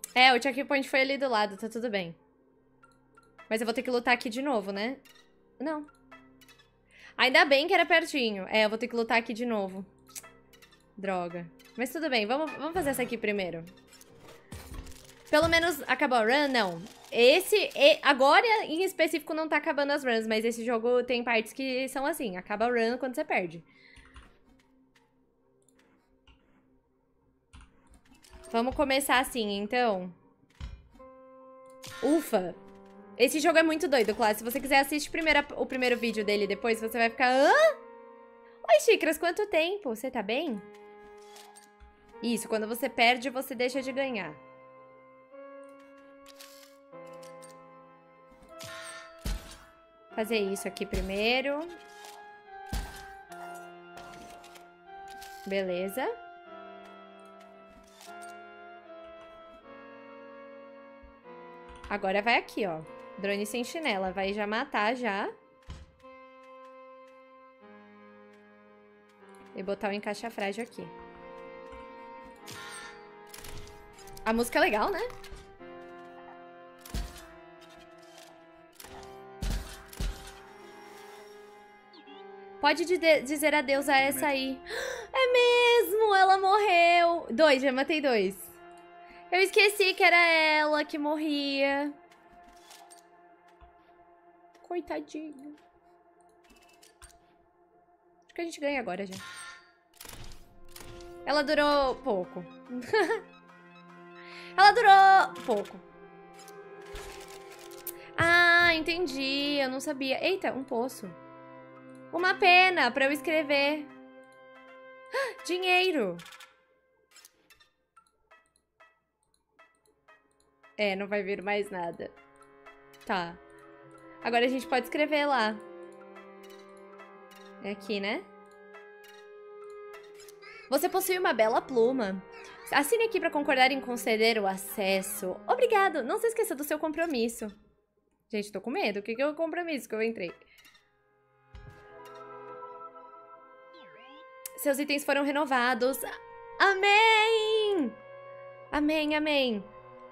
É, o checkpoint foi ali do lado, tá tudo bem. Mas eu vou ter que lutar aqui de novo, né? Não. Ainda bem que era pertinho. É, eu vou ter que lutar aqui de novo. Droga. Mas tudo bem, vamos fazer essa aqui primeiro. Pelo menos acabou a run? Não. Agora em específico não tá acabando as runs, mas esse jogo tem partes que são assim. Acaba a run quando você perde. Vamos começar assim, então. Ufa! Esse jogo é muito doido, Cláudio. Se você quiser assistir o primeiro vídeo dele depois, você vai ficar... Hã? Oi, Xícaras, quanto tempo? Você tá bem? Isso, quando você perde, você deixa de ganhar. Fazer isso aqui primeiro. Beleza. Agora vai aqui, ó. Drone sentinela. Vai já matar, já. E botar o encaixa frágil aqui. A música é legal, né? Pode dizer adeus a essa aí. É mesmo! Ela morreu! 2, já matei 2. Eu esqueci que era ela que morria. Coitadinha. Acho que a gente ganha agora já. Ela durou pouco. Ela durou pouco. Ah, entendi. Eu não sabia. Eita, um poço. Uma pena pra eu escrever. Dinheiro. É, não vai vir mais nada. Tá. Agora a gente pode escrever lá. É aqui, né? Você possui uma bela pluma. Assine aqui para concordar em conceder o acesso. Obrigado. Não se esqueça do seu compromisso. Gente, tô com medo. O que é o compromisso que eu entrei? Seus itens foram renovados. Amém! Amém, amém.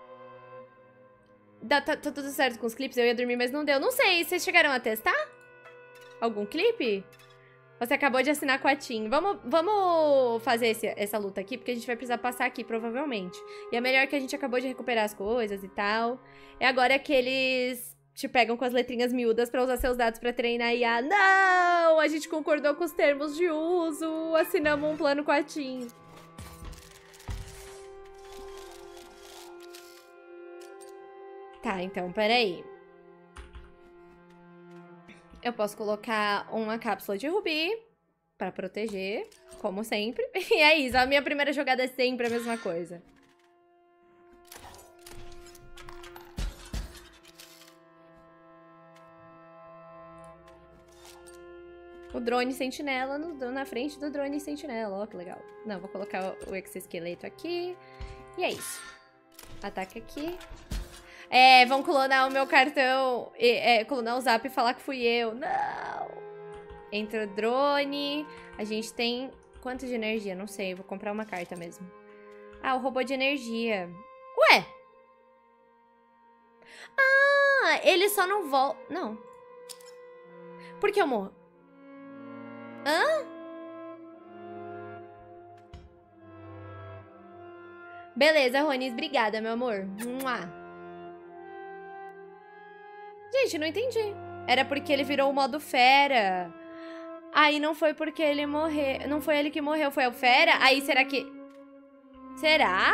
Tá tudo certo com os clipes? Eu ia dormir, mas não deu. Não sei, vocês chegaram a testar? Algum clipe? Você acabou de assinar com a Tim. Vamos fazer essa luta aqui, porque a gente vai precisar passar aqui, provavelmente. E é melhor que a gente acabou de recuperar as coisas e tal. E agora é que eles te pegam com as letrinhas miúdas pra usar seus dados pra treinar IA. Não! A gente concordou com os termos de uso. Assinamos um plano com a Tim. Tá, então, peraí. Eu posso colocar uma cápsula de rubi pra proteger, como sempre. E é isso, a minha primeira jogada é sempre a mesma coisa. O drone sentinela na frente do drone sentinela. Ó, que legal. Não, vou colocar o exoesqueleto aqui. E é isso. Ataque aqui. É, vão clonar o meu cartão, clonar o zap e falar que fui eu. Não! Entra o drone. A gente tem... Quanto de energia? Não sei, vou comprar uma carta mesmo. Ah, o robô de energia. Ué! Ah, ele só não volta... Não. Por que eu morro? Hã? Beleza, Ronis, obrigada, meu amor. Mua. Gente, não entendi. Era porque ele virou o modo fera. Aí não foi porque ele morreu. Não foi ele que morreu, foi o fera? Aí será que... Será?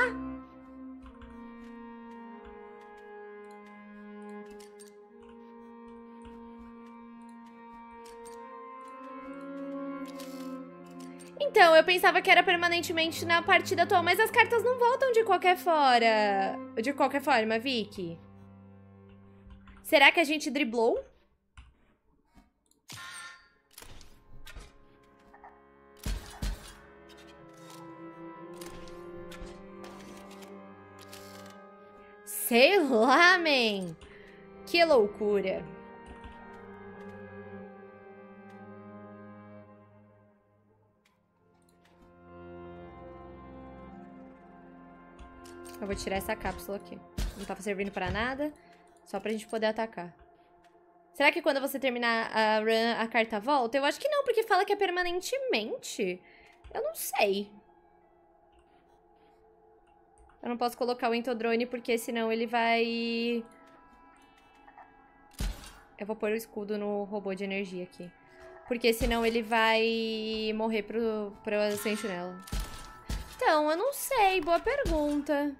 Então, eu pensava que era permanentemente na partida atual, mas as cartas não voltam de qualquer forma, Vicky. Será que a gente driblou? Sei lá, man. Que loucura. Eu vou tirar essa cápsula aqui. Não tá servindo pra nada. Só pra gente poder atacar. Será que quando você terminar a run, a carta volta? Eu acho que não, porque fala que é permanentemente. Eu não sei. Eu não posso colocar o Entodrone, porque senão ele vai... Eu vou pôr o escudo no robô de energia aqui. Porque senão ele vai morrer pro sentinela. Então, eu não sei. Boa pergunta.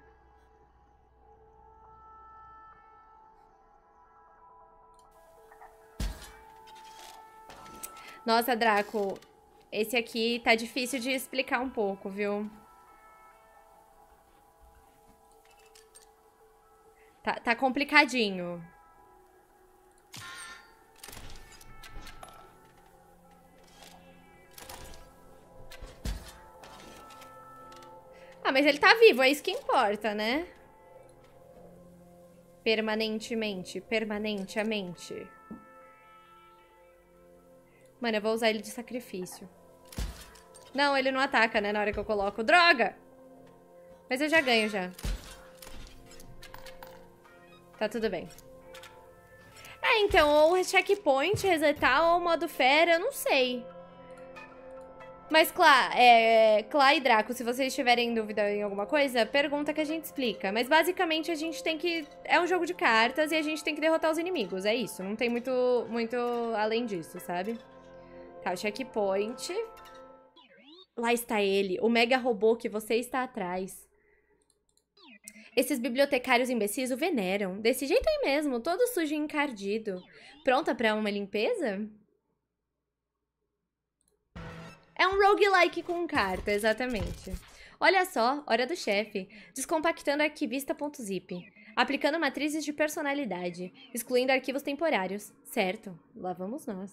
Nossa, Draco. Esse aqui tá difícil de explicar um pouco, viu? Tá complicadinho. Ah, mas ele tá vivo, é isso que importa, né? Permanentemente, permanentemente. Mano, eu vou usar ele de sacrifício. Não, ele não ataca, né, na hora que eu coloco. Droga! Mas eu já ganho, já. Tá tudo bem. É, então, ou checkpoint, resetar, ou modo fera, eu não sei. Mas, Clá e Draco, se vocês tiverem dúvida em alguma coisa, pergunta que a gente explica. Mas, basicamente, a gente tem que... É um jogo de cartas e a gente tem que derrotar os inimigos, é isso. Não tem muito além disso, sabe? Tá, o checkpoint. Lá está ele, o mega robô que você está atrás. Esses bibliotecários imbecis o veneram. Desse jeito aí mesmo, todo sujo e encardido. Pronta pra uma limpeza? É um roguelike com carta, exatamente. Olha só, hora do chefe. Descompactando arquivista.zip. Aplicando matrizes de personalidade. Excluindo arquivos temporários. Certo, lá vamos nós.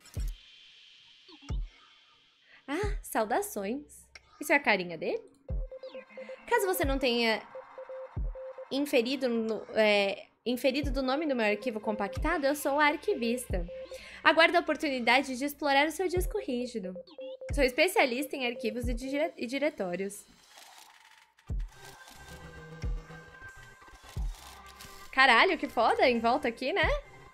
Ah, saudações. Isso é a carinha dele? Caso você não tenha inferido do nome do meu arquivo compactado, eu sou a arquivista. Aguardo a oportunidade de explorar o seu disco rígido. Sou especialista em arquivos e diretórios. Caralho, que foda em volta aqui, né?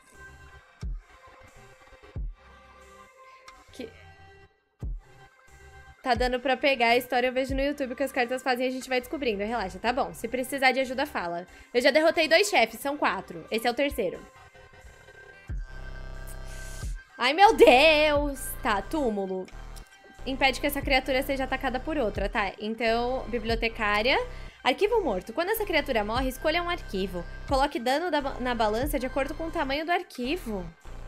Tá dando pra pegar a história, eu vejo no YouTube o que as cartas fazem e a gente vai descobrindo. Relaxa, tá bom. Se precisar de ajuda, fala. Eu já derrotei 2 chefes, são 4. Esse é o terceiro. Ai, meu Deus! Tá, túmulo. Impede que essa criatura seja atacada por outra, tá? Então, bibliotecária. Arquivo morto. Quando essa criatura morre, escolha um arquivo. Coloque dano na balança de acordo com o tamanho do arquivo.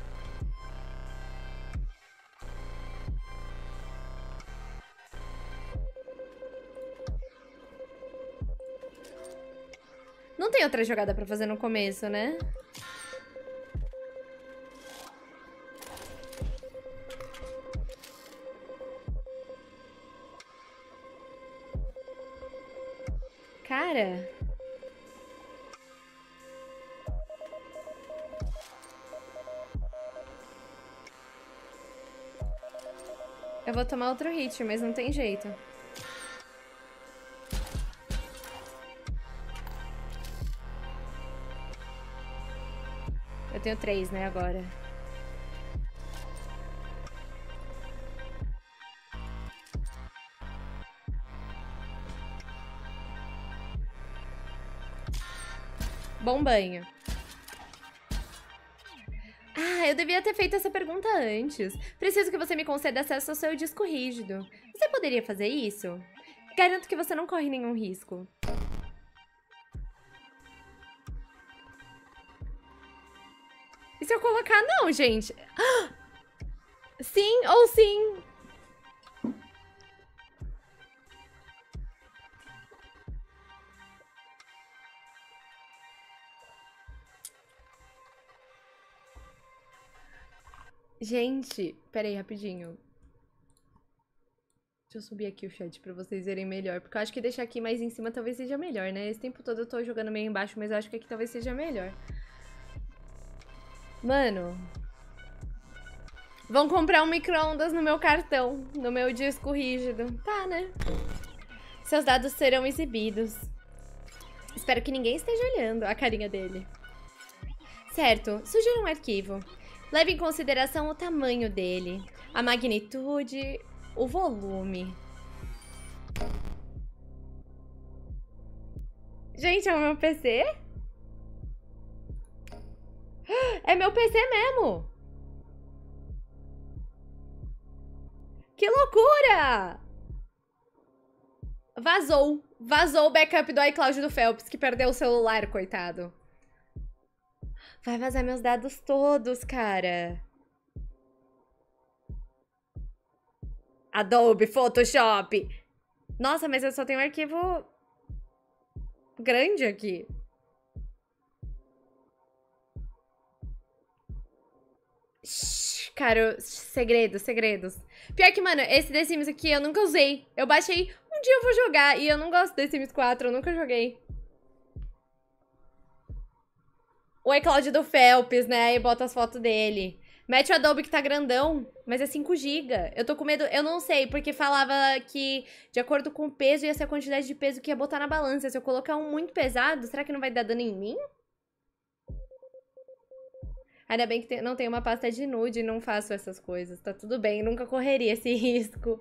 Não tem outra jogada pra fazer no começo, né? Cara... Eu vou tomar outro hit, mas não tem jeito. Eu tenho 3, né, agora. Bom banho. Ah, eu devia ter feito essa pergunta antes. Preciso que você me conceda acesso ao seu disco rígido. Você poderia fazer isso? Garanto que você não corre nenhum risco. E se eu colocar não, gente? Sim ou sim? Gente, pera aí, rapidinho. Deixa eu subir aqui o chat pra vocês verem melhor. Porque eu acho que deixar aqui mais em cima talvez seja melhor, né? Esse tempo todo eu tô jogando meio embaixo, mas eu acho que aqui talvez seja melhor. Mano. Vão comprar um micro-ondas no meu cartão, no meu disco rígido. Tá, né? Seus dados serão exibidos. Espero que ninguém esteja olhando a carinha dele. Certo, sugira um arquivo. Leve em consideração o tamanho dele, a magnitude, o volume. Gente, é o meu PC? É meu PC mesmo! Que loucura! Vazou. Vazou o backup do iCloud do Phelps, que perdeu o celular, coitado. Vai vazar meus dados todos, cara. Adobe Photoshop. Nossa, mas eu só tenho um arquivo grande aqui. Shhh, cara, segredos, segredos. Pior que, mano, esse The Sims aqui eu nunca usei. Eu baixei, um dia eu vou jogar. E eu não gosto do The Sims 4, eu nunca joguei. O iCloud do Phelps, né? E bota as fotos dele. Mete o Adobe que tá grandão, mas é 5 GB. Eu tô com medo, eu não sei, porque falava que de acordo com o peso ia ser a quantidade de peso que ia botar na balança. Se eu colocar um muito pesado, será que não vai dar dano em mim? Ainda bem que não tenho uma pasta de nude e não faço essas coisas. Tá tudo bem, nunca correria esse risco.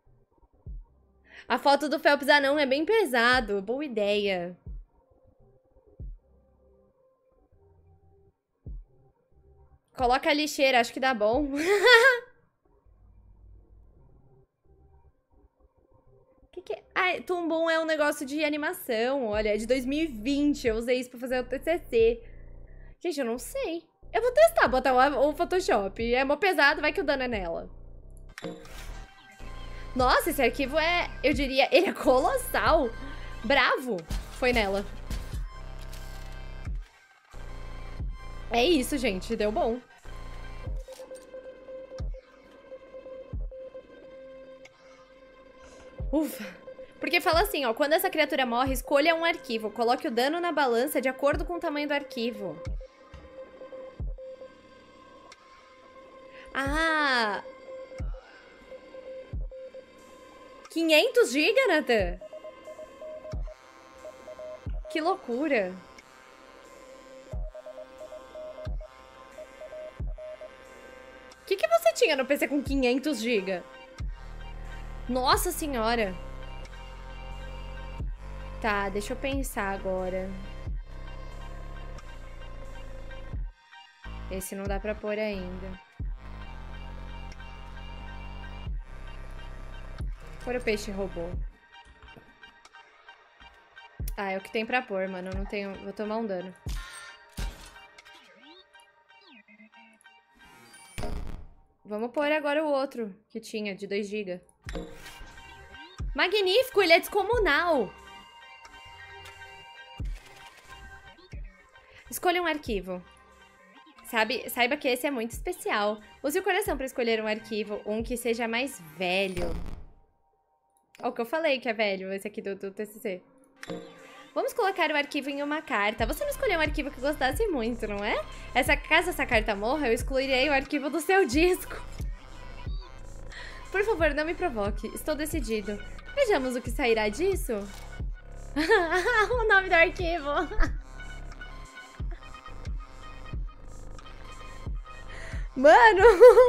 A foto do Phelps anão é bem pesado. Boa ideia. Coloca a lixeira, acho que dá bom. Que é? Ah, Toon é um negócio de animação. Olha, é de 2020. Eu usei isso pra fazer o TCC. Gente, eu não sei. Eu vou testar, botar o Photoshop. É mó pesado, vai que o dano é nela. Nossa, esse arquivo é, eu diria, ele é colossal. Bravo. Foi nela. É isso, gente. Deu bom. Ufa. Porque fala assim, ó. Quando essa criatura morre, escolha um arquivo. Coloque o dano na balança de acordo com o tamanho do arquivo. Ah... 500 GB, Nathan? Que loucura. O que você tinha no PC com 500 GB? Nossa senhora. Tá, deixa eu pensar agora. Esse não dá pra pôr ainda. Pôr o peixe robô. Ah, é o que tem pra pôr, mano. Eu não tenho... Vou tomar um dano. Vamos pôr agora o outro que tinha, de 2 GB. Magnífico! Ele é descomunal! Escolha um arquivo. Saiba que esse é muito especial. Use o coração para escolher um arquivo, um que seja mais velho. Ó, o que eu falei que é velho, esse aqui do TCC. Vamos colocar o arquivo em uma carta. Você não escolheu um arquivo que gostasse muito, não é? Caso essa carta morra, eu excluirei o arquivo do seu disco. Por favor, não me provoque. Estou decidido. Vejamos o que sairá disso. O nome do arquivo. Mano!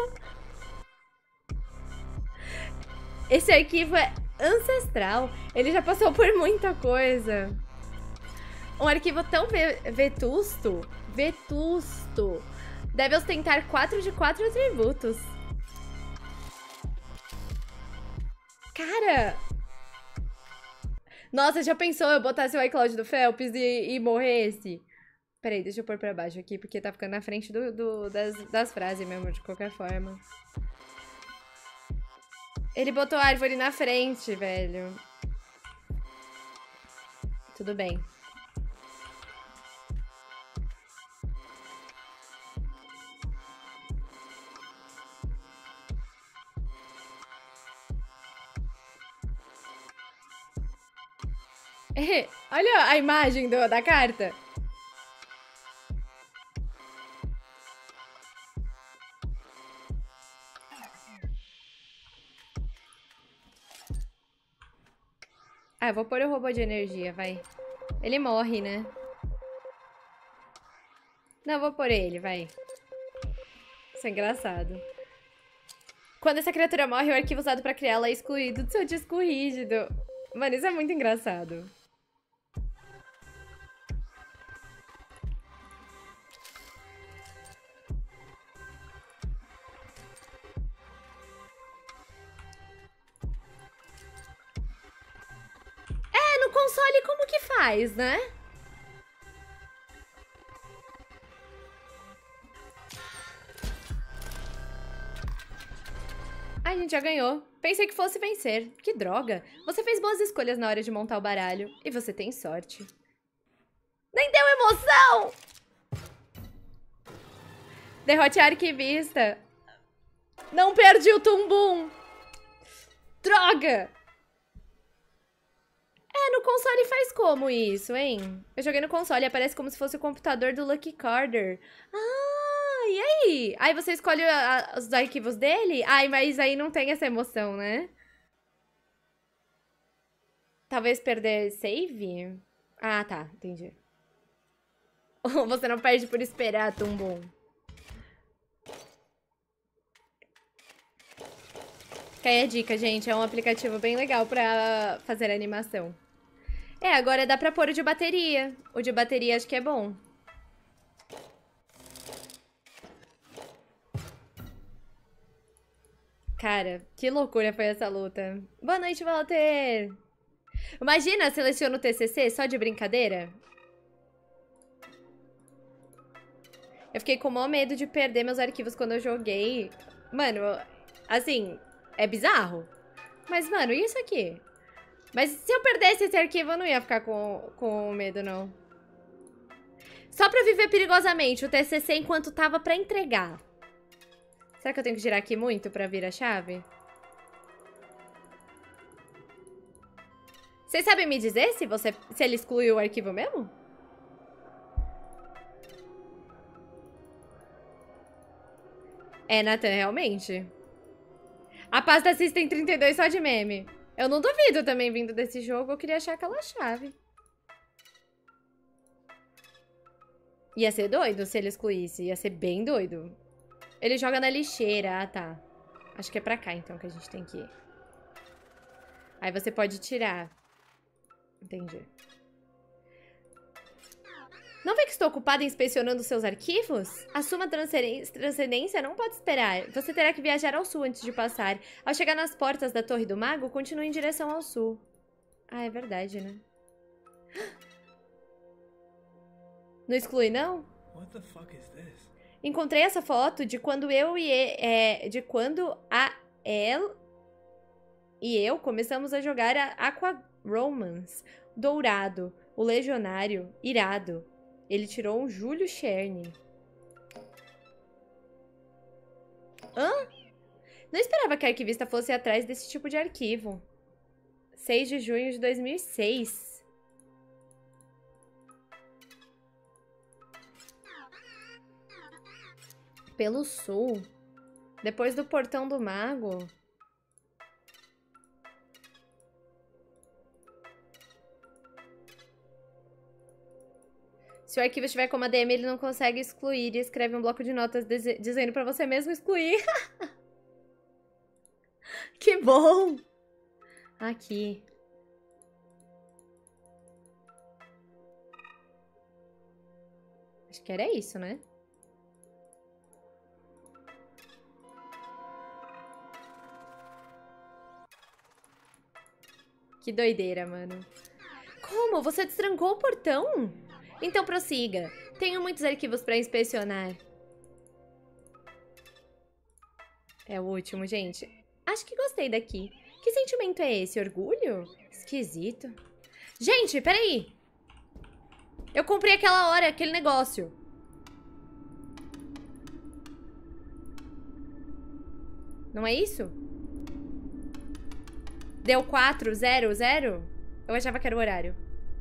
Esse arquivo é ancestral. Ele já passou por muita coisa. Um arquivo tão vetusto. Vetusto. Deve ostentar 4 de 4 atributos. Cara! Nossa, já pensou eu botasse o iCloud do Phelps e morresse? Peraí, deixa eu pôr pra baixo aqui, porque tá ficando na frente das frases mesmo, de qualquer forma. Ele botou a árvore na frente, velho. Tudo bem. Olha a imagem da carta. Ah, eu vou pôr o robô de energia, vai. Ele morre, né? Não, vou por ele, vai. Isso é engraçado. Quando essa criatura morre, o arquivo usado pra criá-la é excluído do seu disco rígido. Mano, isso é muito engraçado. É, no console como que faz, né? Ai, a gente já ganhou. Pensei que fosse vencer. Que droga. Você fez boas escolhas na hora de montar o baralho. E você tem sorte. Nem deu emoção! Derrote a arquivista. Não perdi o tumbum. Droga! É, no console faz como isso, hein? Eu joguei no console e aparece como se fosse o computador do Lucky Carder. Ah, e aí? Aí você escolhe os arquivos dele? Ai, mas aí não tem essa emoção, né? Talvez perder save? Ah, tá, entendi. Você não perde por esperar, Tumbum. Fica aí a dica, gente. É um aplicativo bem legal pra fazer animação. É, agora dá pra pôr o de bateria. O de bateria acho que é bom. Cara, que loucura foi essa luta. Boa noite, Walter. Imagina, seleciona o TCC só de brincadeira. Eu fiquei com o maior medo de perder meus arquivos quando eu joguei. Mano, assim, é bizarro. Mas, mano, e isso aqui? Mas se eu perdesse esse arquivo, eu não ia ficar com medo, não. Só pra viver perigosamente o TCC enquanto tava pra entregar. Será que eu tenho que girar aqui muito pra vir a chave? Vocês sabem me dizer se ele excluiu o arquivo mesmo? É, Nathan, realmente. A pasta System 32 só de meme. Eu não duvido também vindo desse jogo, eu queria achar aquela chave. Ia ser doido se ele excluísse, ia ser bem doido. Ele joga na lixeira, ah tá. Acho que é pra cá então que a gente tem que ir. Aí você pode tirar. Entendi. Não vê que estou ocupada inspecionando seus arquivos? A sua transcendência não pode esperar. Você terá que viajar ao sul antes de passar. Ao chegar nas portas da Torre do Mago, continue em direção ao sul. Ah, é verdade, né? Não exclui, não? What the fuck is this? Encontrei essa foto de quando El e eu começamos a jogar a Aqua Romance. Dourado, o Legionário, irado. Ele tirou um Júlio Cherne. Hã? Não esperava que a arquivista fosse atrás desse tipo de arquivo. 6 de junho de 2006. Pelo sul. Depois do Portão do Mago. Se o arquivo estiver como ADM, ele não consegue excluir e escreve um bloco de notas dizendo pra você mesmo excluir. Que bom! Aqui. Acho que era isso, né? Que doideira, mano. Como? Você destrancou o portão? Então prossiga. Tenho muitos arquivos pra inspecionar. É o último, gente. Acho que gostei daqui. Que sentimento é esse? Orgulho? Esquisito. Gente, peraí. Eu comprei aquela hora, aquele negócio. Não é isso? Deu 400? Eu achava que era o horário.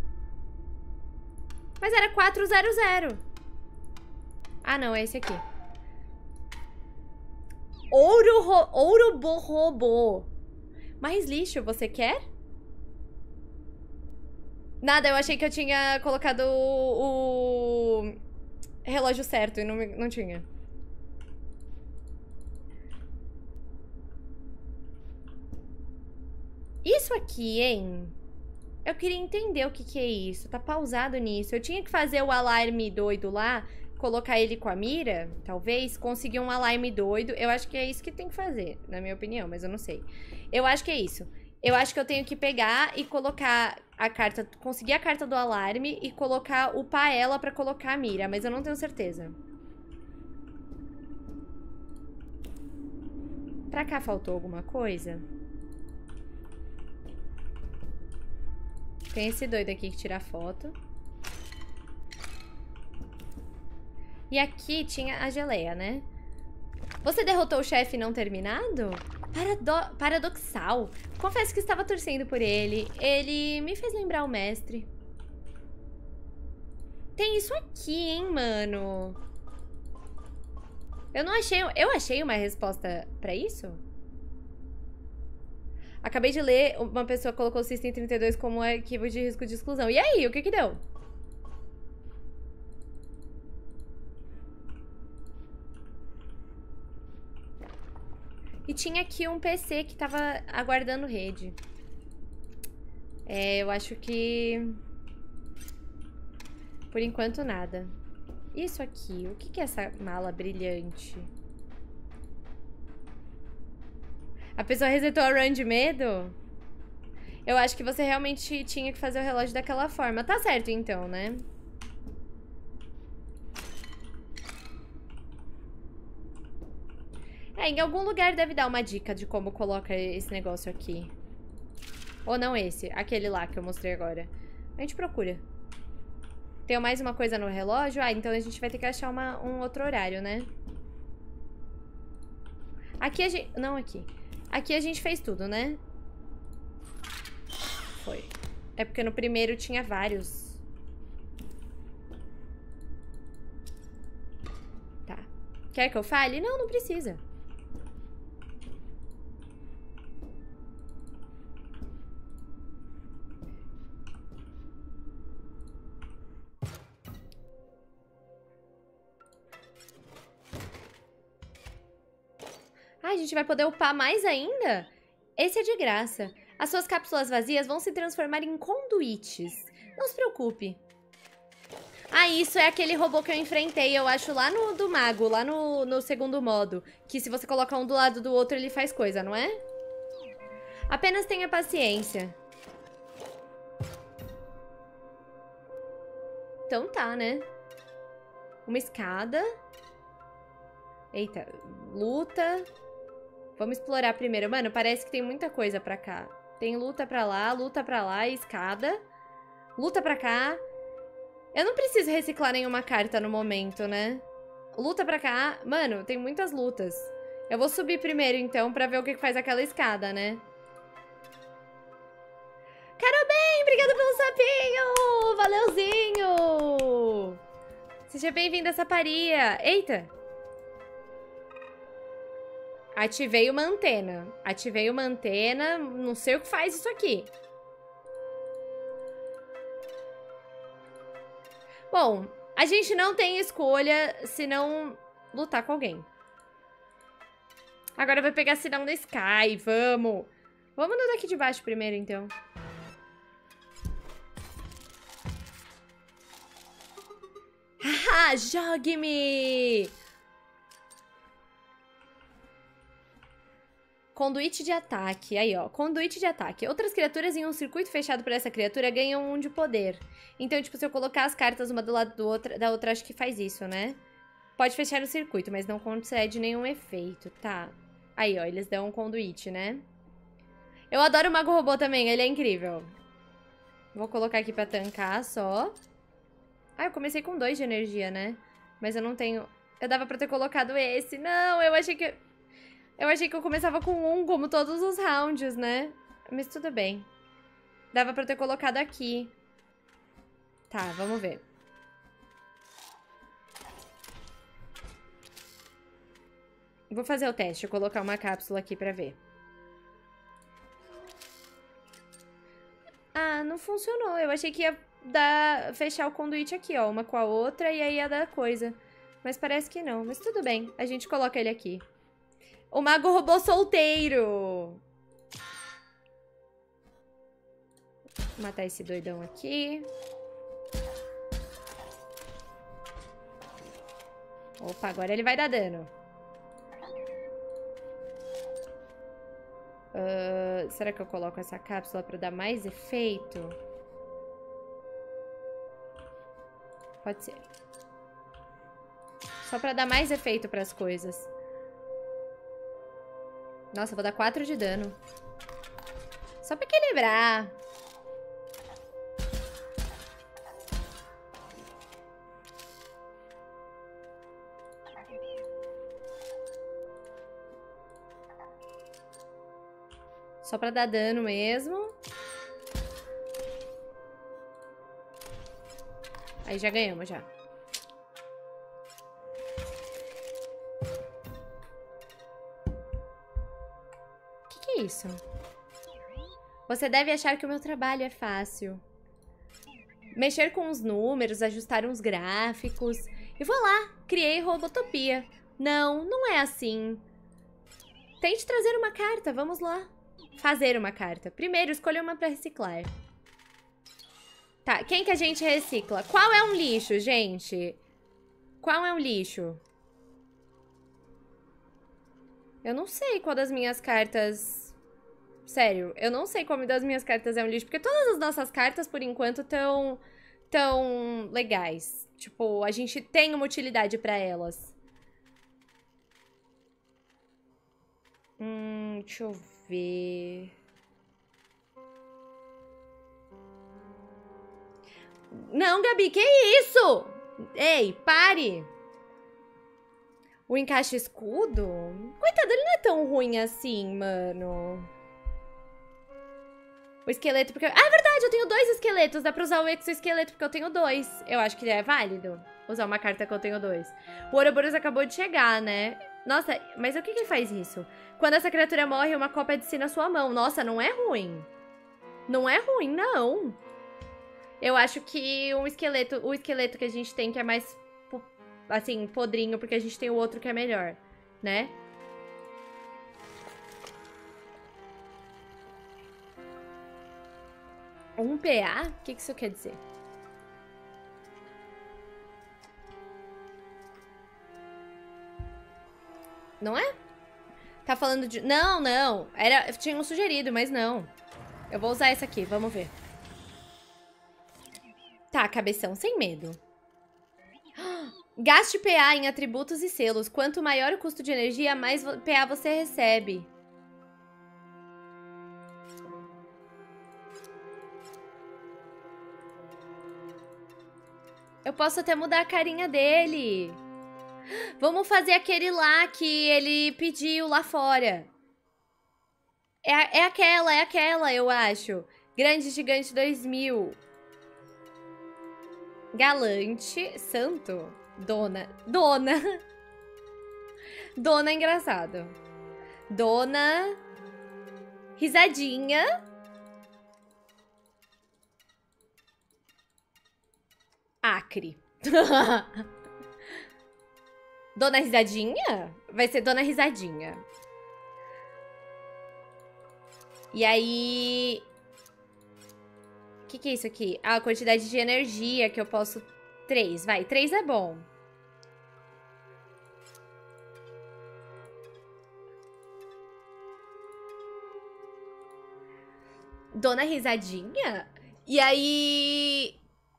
Mas era 400. Ah, não, é esse aqui. Ouro robô. Mais lixo, você quer? Nada, eu achei que eu tinha colocado o relógio certo e não tinha. Isso aqui, hein? Eu queria entender o que que é isso. Tá pausado nisso. Eu tinha que fazer o alarme doido lá, colocar ele com a mira, talvez, conseguir um alarme doido. Eu acho que é isso que tem que fazer, na minha opinião, mas eu não sei. Eu acho que é isso. Eu acho que eu tenho que pegar e colocar a carta, conseguir a carta do alarme e colocar, upar ela pra colocar a mira, mas eu não tenho certeza. Pra cá faltou alguma coisa? Tem esse doido aqui que tira foto. E aqui tinha a geleia, né? Você derrotou o chefe não terminado? Paradoxal. Confesso que estava torcendo por ele. Ele me fez lembrar o mestre. Tem isso aqui, hein, mano? Eu achei uma resposta pra isso? Acabei de ler, uma pessoa colocou o System 32 como arquivo de risco de exclusão. E aí, o que que deu? E tinha aqui um PC que tava aguardando rede. Eu acho que... Por enquanto, nada. Isso aqui, o que que é essa mala brilhante? A pessoa resetou a run de medo? Eu acho que você realmente tinha que fazer o relógio daquela forma. Tá certo, então, né? Em algum lugar deve dar uma dica de como coloca esse negócio aqui. Ou não esse, aquele lá que eu mostrei agora. A gente procura. Tem mais uma coisa no relógio? Ah, então a gente vai ter que achar um outro horário, né? Aqui a gente... Não, aqui. Aqui a gente fez tudo, né? Foi. É porque no primeiro tinha vários. Tá. Quer que eu fale? Não, não precisa. Ah, a gente vai poder upar mais ainda? Esse é de graça. As suas cápsulas vazias vão se transformar em conduítes. Não se preocupe. Ah, isso é aquele robô que eu enfrentei, eu acho, lá no do mago, lá no segundo modo. Que se você colocar um do lado do outro, ele faz coisa, não é? Apenas tenha paciência. Então tá, né? Uma escada. Eita, luta. Vamos explorar primeiro. Mano, parece que tem muita coisa pra cá. Tem luta pra lá, escada. Luta pra cá. Eu não preciso reciclar nenhuma carta no momento, né? Luta pra cá. Mano, tem muitas lutas. Eu vou subir primeiro, então, pra ver o que faz aquela escada, né? Carol bem, obrigada pelo sapinho! Valeuzinho! Seja bem-vindo a Saparia. Eita! Ativei uma antena. Ativei uma antena. Não sei o que faz isso aqui. Bom, a gente não tem escolha se não lutar com alguém. Agora vai pegar sinal da Sky. Vamos. Vamos no daqui de baixo primeiro, então. Haha, jogue-me! Conduíte de ataque. Aí, ó. Conduíte de ataque. Outras criaturas em um circuito fechado por essa criatura ganham 1 de poder. Então, tipo, se eu colocar as cartas uma do lado da outra, acho que faz isso, né? Pode fechar o circuito, mas não concede nenhum efeito. Tá. Aí, ó. Eles dão um conduíte, né? Eu adoro o Mago Robô também. Ele é incrível. Vou colocar aqui pra tancar só. Ah, eu comecei com 2 de energia, né? Mas eu não tenho... Eu dava pra ter colocado esse. Não, eu achei que... Eu achei que eu começava com 1, como todos os rounds, né? Mas tudo bem. Dava pra ter colocado aqui. Tá, vamos ver. Vou fazer o teste, vou colocar uma cápsula aqui pra ver. Ah, não funcionou. Eu achei que ia fechar o conduíte aqui, ó, uma com a outra, e aí ia dar coisa. Mas parece que não. Mas tudo bem, a gente coloca ele aqui. O mago robô solteiro. Vou matar esse doidão aqui. Opa, agora ele vai dar dano. Será que eu coloco essa cápsula pra dar mais efeito? Pode ser. Só pra dar mais efeito pras coisas. Nossa, eu vou dar 4 de dano. Só pra equilibrar. Só pra dar dano mesmo. Aí já ganhamos, já. Que é isso? Você deve achar que o meu trabalho é fácil. Mexer com os números, ajustar uns gráficos. E vou lá, criei Robotopia. Não, não é assim. Tente trazer uma carta, vamos lá. Fazer uma carta. Primeiro, escolha uma pra reciclar. Tá, quem que a gente recicla? Qual é um lixo, gente? Qual é um lixo? Eu não sei qual das minhas cartas... Sério, eu não sei qual das minhas cartas é um lixo. Porque todas as nossas cartas, por enquanto, tão legais. Tipo, a gente tem uma utilidade pra elas. Deixa eu ver... Não, Gabi, que isso? Ei, pare! O encaixe escudo? Coitado, ele não é tão ruim assim, mano. O esqueleto, porque... Ah, é verdade, eu tenho 2 esqueletos. Dá pra usar o exoesqueleto, porque eu tenho 2. Eu acho que é válido usar uma carta que eu tenho 2. O Ouroboros acabou de chegar, né? Nossa, mas o que que faz isso? Quando essa criatura morre, uma cópia de si na sua mão. Nossa, não é ruim. Não é ruim, não. Eu acho que o esqueleto que a gente tem que é mais, assim, podrinho, porque a gente tem o outro que é melhor, né? Um PA? O que isso quer dizer? Não é? Tá falando de... Não, não. Tinha um sugerido, mas não. Eu vou usar esse aqui, vamos ver. Tá, cabeção, sem medo. Gaste PA em atributos e selos. Quanto maior o custo de energia, mais PA você recebe. Eu posso até mudar a carinha dele. Vamos fazer aquele lá que ele pediu lá fora. É aquela, eu acho. Grande Gigante 2000. Galante. Santo. Dona. Dona engraçado. Dona. Risadinha. Acre. Dona Risadinha? Vai ser Dona Risadinha. E aí... O que é isso aqui? Ah, a quantidade de energia que eu posso... 3, vai. 3 é bom. Dona Risadinha? E aí...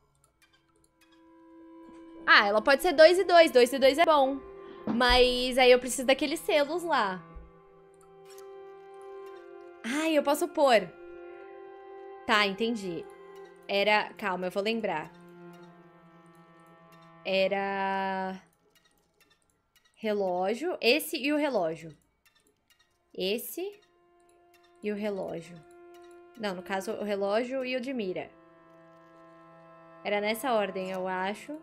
Ah, ela pode ser 2 e 2. 2 e 2 é bom. Mas aí eu preciso daqueles selos lá. Ai, eu posso pôr. Tá, entendi. Era... Calma, eu vou lembrar. Era... Relógio. Esse e o relógio. Esse e o relógio. Não, no caso, o relógio e o de mira. Era nessa ordem, eu acho.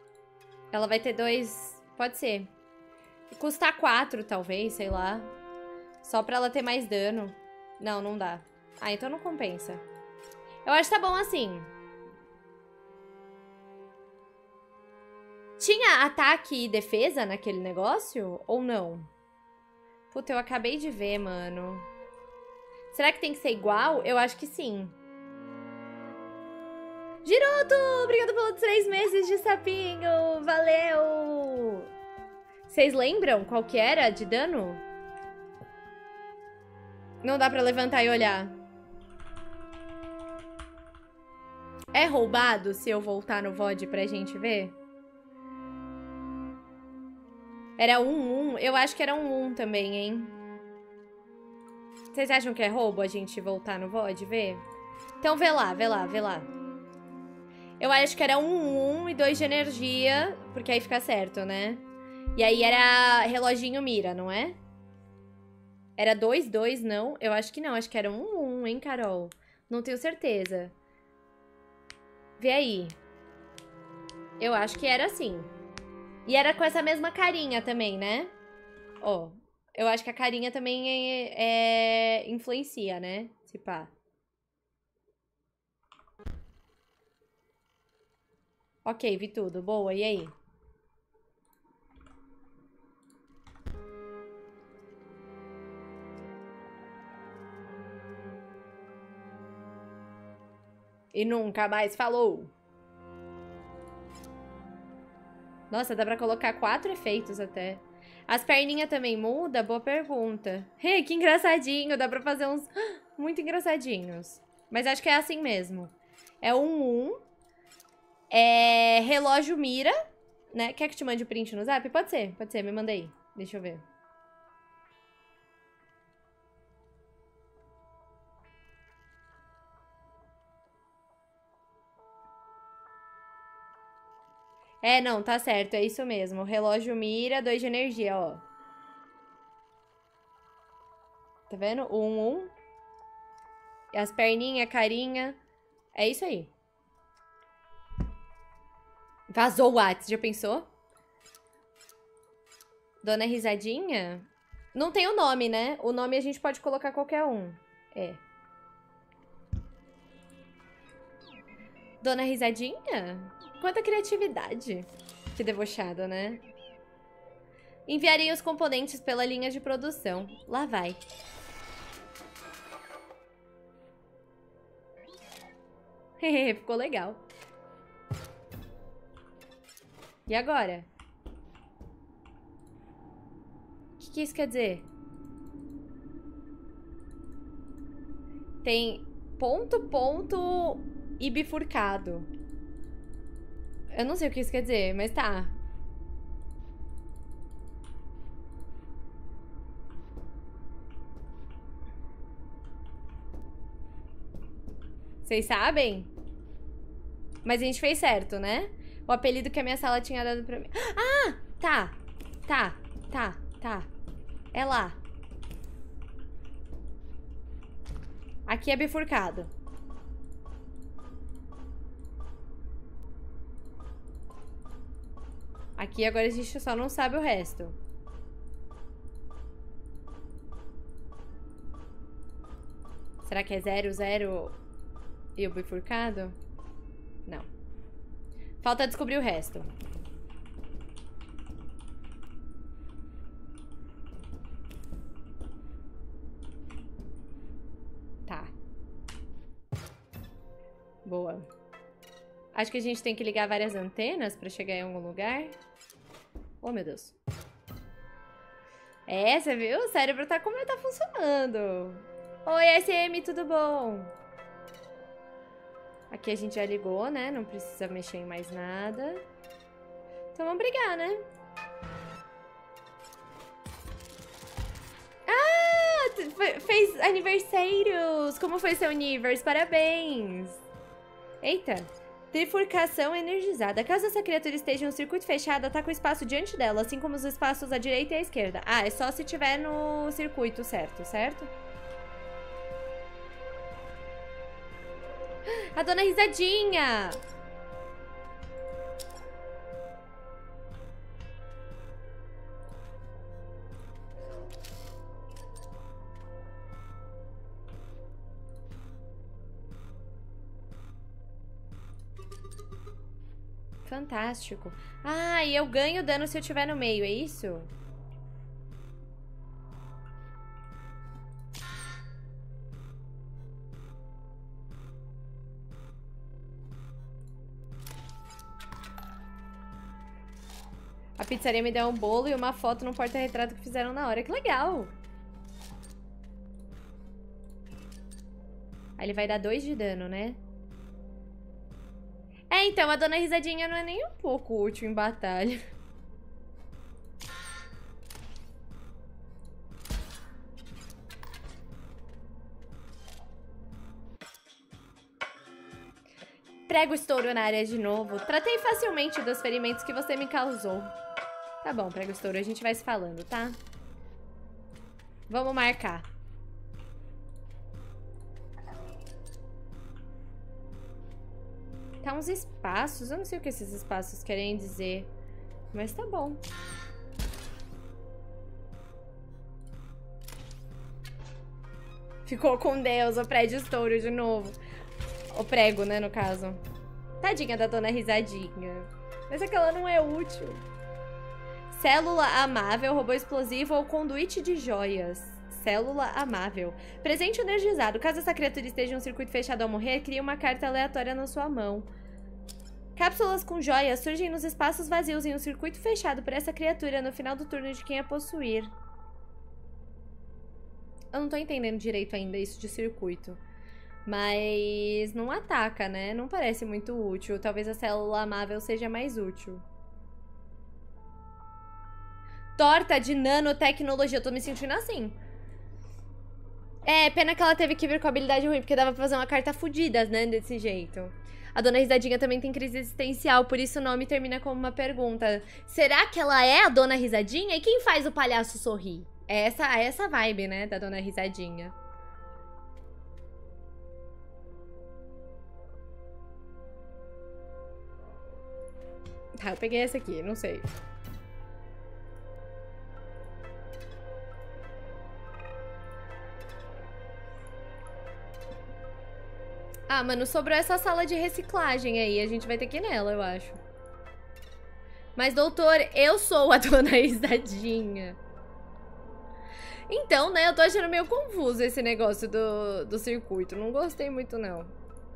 Ela vai ter 2... Pode ser. Custar 4, talvez, sei lá. Só pra ela ter mais dano. Não, não dá. Ah, então não compensa. Eu acho que tá bom assim. Tinha ataque e defesa naquele negócio? Ou não? Puta, eu acabei de ver, mano. Será que tem que ser igual? Eu acho que sim. Giroto, obrigado pelos 3 meses de sapinho. Valeu! Vocês lembram qual que era de dano? Não dá pra levantar e olhar. É roubado se eu voltar no VOD pra gente ver? Era 1-1? Eu acho que era 1-1 também, hein? Vocês acham que é roubo a gente voltar no VOD ver? Então vê lá, vê lá, vê lá. Eu acho que era 1-1 e 2 de energia, porque aí fica certo, né? E aí era reloginho mira, não é? Era 2-2, não? Eu acho que não, acho que era 1-1, hein, Carol? Não tenho certeza. Vê aí. Eu acho que era assim. E era com essa mesma carinha também, né? Ó, eu acho que a carinha também influencia, né? Se pá. Ok, vi tudo. Boa, e aí? E nunca mais falou. Nossa, dá pra colocar 4 efeitos até. As perninhas também muda? Boa pergunta. Que engraçadinho. Dá pra fazer uns muito engraçadinhos. Mas acho que é assim mesmo. É 1-1. É relógio mira, né? Quer que te mande o print no zap? Pode ser, me manda aí. Deixa eu ver. É, não, tá certo, é isso mesmo. Relógio mira, 2 de energia, ó. Tá vendo? 1-1. E as perninhas, carinha. É isso aí. Vazou o Whats, já pensou? Dona Risadinha? Não tem o nome, né? O nome a gente pode colocar qualquer um. É. Dona Risadinha? Quanta criatividade. Que debochado, né? Enviarei os componentes pela linha de produção. Lá vai. Ficou legal. E agora? O que isso quer dizer? Tem ponto, ponto e bifurcado. Eu não sei o que isso quer dizer, mas tá. Vocês sabem? Mas a gente fez certo, né? O apelido que a minha sala tinha dado pra mim. Ah! Tá. É lá. Aqui é bifurcado. Aqui agora a gente só não sabe o resto. Será que é 0-0 e o bifurcado? Não. Falta descobrir o resto. Tá. Boa. Acho que a gente tem que ligar várias antenas pra chegar em algum lugar. Oh, meu Deus. É, você viu? O cérebro tá como ele tá funcionando. Oi, SM, tudo bom? Aqui a gente já ligou, né? Não precisa mexer em mais nada. Então vamos brigar, né? Ah! Fez aniversários! Como foi seu aniversário? Parabéns! Eita! Trifurcação energizada. Caso essa criatura esteja em um circuito fechado, ataca o espaço diante dela, assim como os espaços à direita e à esquerda. Ah, é só se tiver no circuito certo, certo? A Dona Risadinha! fantástico. Ah, e eu ganho dano se eu estiver no meio, é isso? A pizzaria me deu um bolo e uma foto no porta-retrato que fizeram na hora. Que legal! Aí ele vai dar 2 de dano, né? É, então, a Dona Risadinha não é nem um pouco útil em batalha. Prego estouro na área de novo. Tratei facilmente dos ferimentos que você me causou. Tá bom, prego estouro, a gente vai se falando, tá? Vamos marcar. Tá uns espaços, eu não sei o que esses espaços querem dizer. Mas tá bom. Ficou com Deus, o prédio estouro de novo. O prego, né, no caso. Tadinha da Dona Risadinha. Mas é que ela não é útil. Célula amável, robô explosivo ou conduíte de joias. Célula amável. Presente energizado. Caso essa criatura esteja em um circuito fechado ao morrer, crie uma carta aleatória na sua mão. Cápsulas com joias surgem nos espaços vazios em um circuito fechado por essa criatura no final do turno de quem a possuir. Eu não tô entendendo direito ainda isso de circuito. Mas não ataca, né? Não parece muito útil. Talvez a célula amável seja mais útil. Torta de nanotecnologia. Eu tô me sentindo assim. É, pena que ela teve que vir com habilidade ruim, porque dava pra fazer uma carta fodida, né? Desse jeito. A Dona Risadinha também tem crise existencial, por isso o nome termina como uma pergunta. Será que ela é a Dona Risadinha? E quem faz o palhaço sorrir? É essa vibe, né? Da Dona Risadinha. Tá, eu peguei essa aqui, não sei. Ah, mano, sobrou essa sala de reciclagem aí. A gente vai ter que ir nela, eu acho. Mas, doutor, eu sou a Dona Risadinha. Então, né, eu tô achando meio confuso esse negócio do circuito. Não gostei muito, não.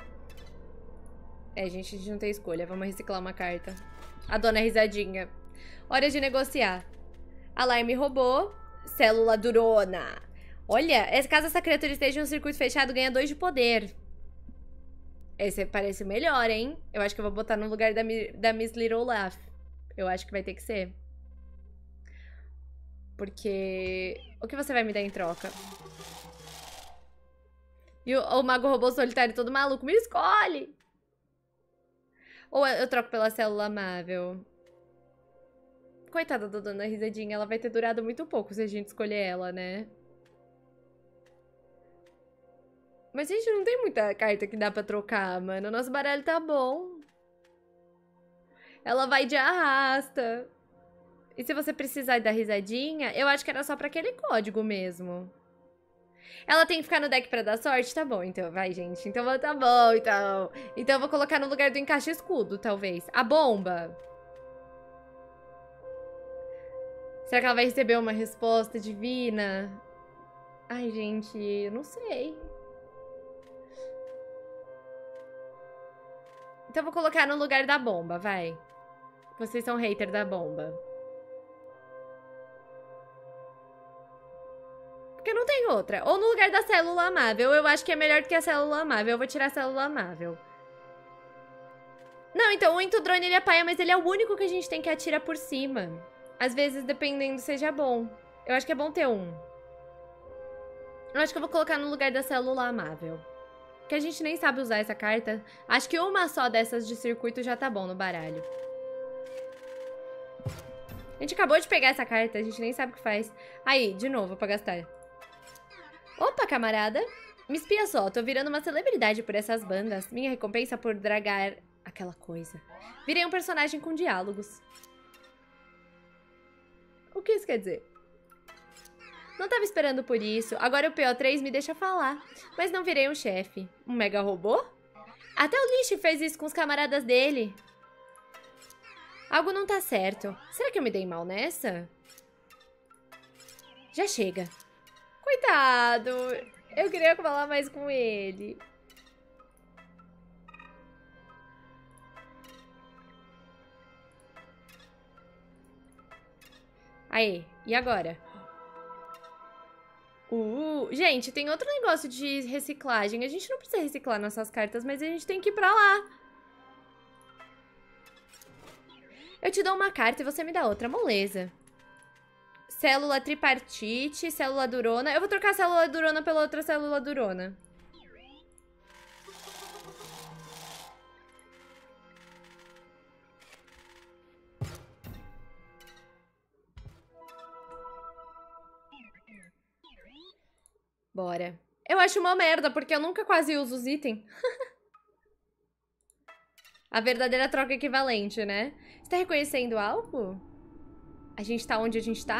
É, gente, a gente não tem escolha. Vamos reciclar uma carta. A Dona Risadinha. Hora de negociar. Alarme robô. Célula durona. Olha, caso essa criatura esteja em um circuito fechado, ganha 2 de poder. Esse parece melhor, hein? Eu acho que eu vou botar no lugar da Miss Little Laugh. Eu acho que vai ter que ser. Porque... O que você vai me dar em troca? E o Mago Robô Solitário todo maluco. Me escolhe! Ou eu troco pela célula amável? Coitada da Dona Risadinha. Ela vai ter durado muito pouco se a gente escolher ela, né? Mas a gente não tem muita carta que dá pra trocar, mano. Nosso baralho tá bom. Ela vai de arrasta. E se você precisar da Risadinha, eu acho que era só pra aquele código mesmo. Ela tem que ficar no deck pra dar sorte? Tá bom, então. Vai, gente. Então tá bom, então. Então eu vou colocar no lugar do encaixe escudo, talvez. A bomba. Será que ela vai receber uma resposta divina? Ai, gente, eu não sei. Então eu vou colocar no lugar da bomba, vai. Vocês são hater da bomba. Porque não tem outra. Ou no lugar da célula amável. Eu acho que é melhor do que a célula amável. Eu vou tirar a célula amável. Não, então o Intudrone ele apaia, mas ele é o único que a gente tem que atirar por cima. Às vezes, dependendo, seja bom. Eu acho que é bom ter um. Eu acho que eu vou colocar no lugar da célula amável. Porque a gente nem sabe usar essa carta. Acho que uma só dessas de circuito já tá bom no baralho. A gente acabou de pegar essa carta, a gente nem sabe o que faz. Aí, de novo, pra gastar. Opa, camarada. Me espia só, tô virando uma celebridade por essas bandas. Minha recompensa por dragar aquela coisa. Virei um personagem com diálogos. O que isso quer dizer? Não tava esperando por isso. Agora o PO3 me deixa falar. Mas não virei um chefe. Um mega robô? Até o Lish fez isso com os camaradas dele. Algo não tá certo. Será que eu me dei mal nessa? Já chega. Coitado. Eu queria falar mais com ele. Aí, e agora? Gente, tem outro negócio de reciclagem. A gente não precisa reciclar nossas cartas, mas a gente tem que ir pra lá. Eu te dou uma carta e você me dá outra, moleza. Célula tripartite, célula durona. Eu vou trocar a célula durona pela outra célula durona. Bora. Eu acho uma merda, porque eu nunca quase uso os itens. A verdadeira troca equivalente, né? Você tá reconhecendo algo? A gente tá onde a gente tá?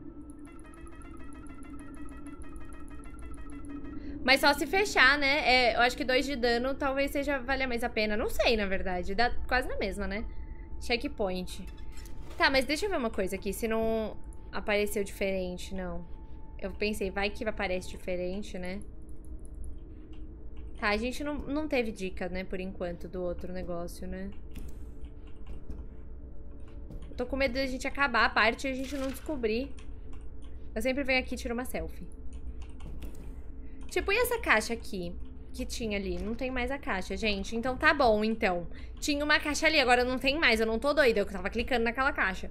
Mas só se fechar, né? Eu acho que 2 de dano talvez seja valha mais a pena. Não sei, na verdade. Dá quase na mesma, né? Checkpoint. Tá, mas deixa eu ver uma coisa aqui. Se não apareceu diferente, não. Eu pensei, vai que aparece diferente, né? Tá, a gente não teve dica, né, por enquanto, do outro negócio, né? Eu tô com medo de a gente acabar a parte e a gente não descobrir. Eu sempre venho aqui e tiro uma selfie. Tipo, e essa caixa aqui? Que tinha ali? Não tem mais a caixa, gente. Então tá bom, então. Tinha uma caixa ali, agora não tem mais. Eu não tô doida, eu tava clicando naquela caixa.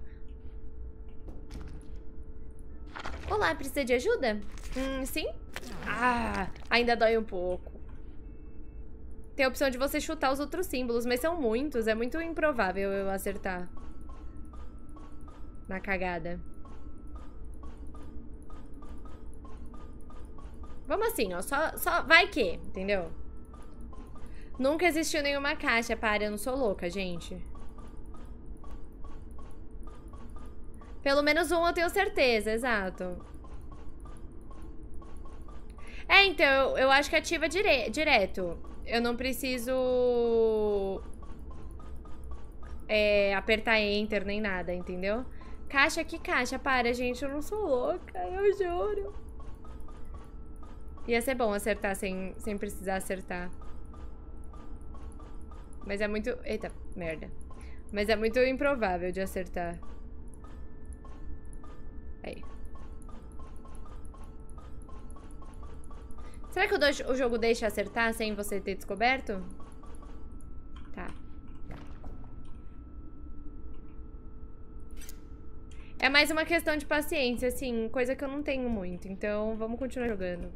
Olá, precisa de ajuda? Sim? Ah, ainda dói um pouco. Tem a opção de você chutar os outros símbolos, mas são muitos. É muito improvável eu acertar. Na cagada. Vamos assim, ó. Só vai que, entendeu? Nunca existiu nenhuma caixa. Para, eu não sou louca, gente. Pelo menos um eu tenho certeza, exato. Então, eu acho que ativa direto. Eu não preciso... apertar Enter nem nada, entendeu? Caixa, que caixa? Para, gente, eu não sou louca, eu juro. Ia ser bom acertar sem precisar acertar. Mas é muito... Eita, merda. Mas é muito improvável de acertar. Aí. Será que o jogo deixa acertar sem você ter descoberto? Tá. É mais uma questão de paciência, assim, coisa que eu não tenho muito. Então, vamos continuar jogando.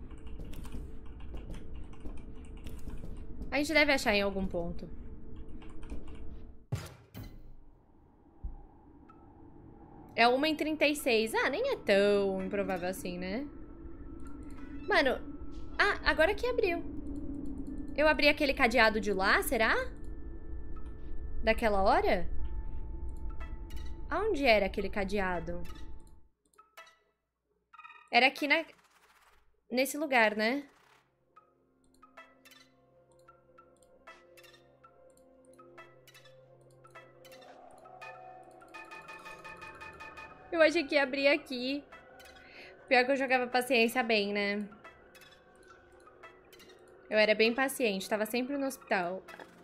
A gente deve achar em algum ponto. É 1h36. Ah, nem é tão improvável assim, né? Mano... Ah, agora que abriu. Eu abri aquele cadeado de lá, será? Daquela hora? Aonde era aquele cadeado? Era aqui nesse lugar, né? Eu achei que ia abrir aqui. Pior que eu jogava paciência bem, né? Eu era bem paciente, tava sempre no hospital.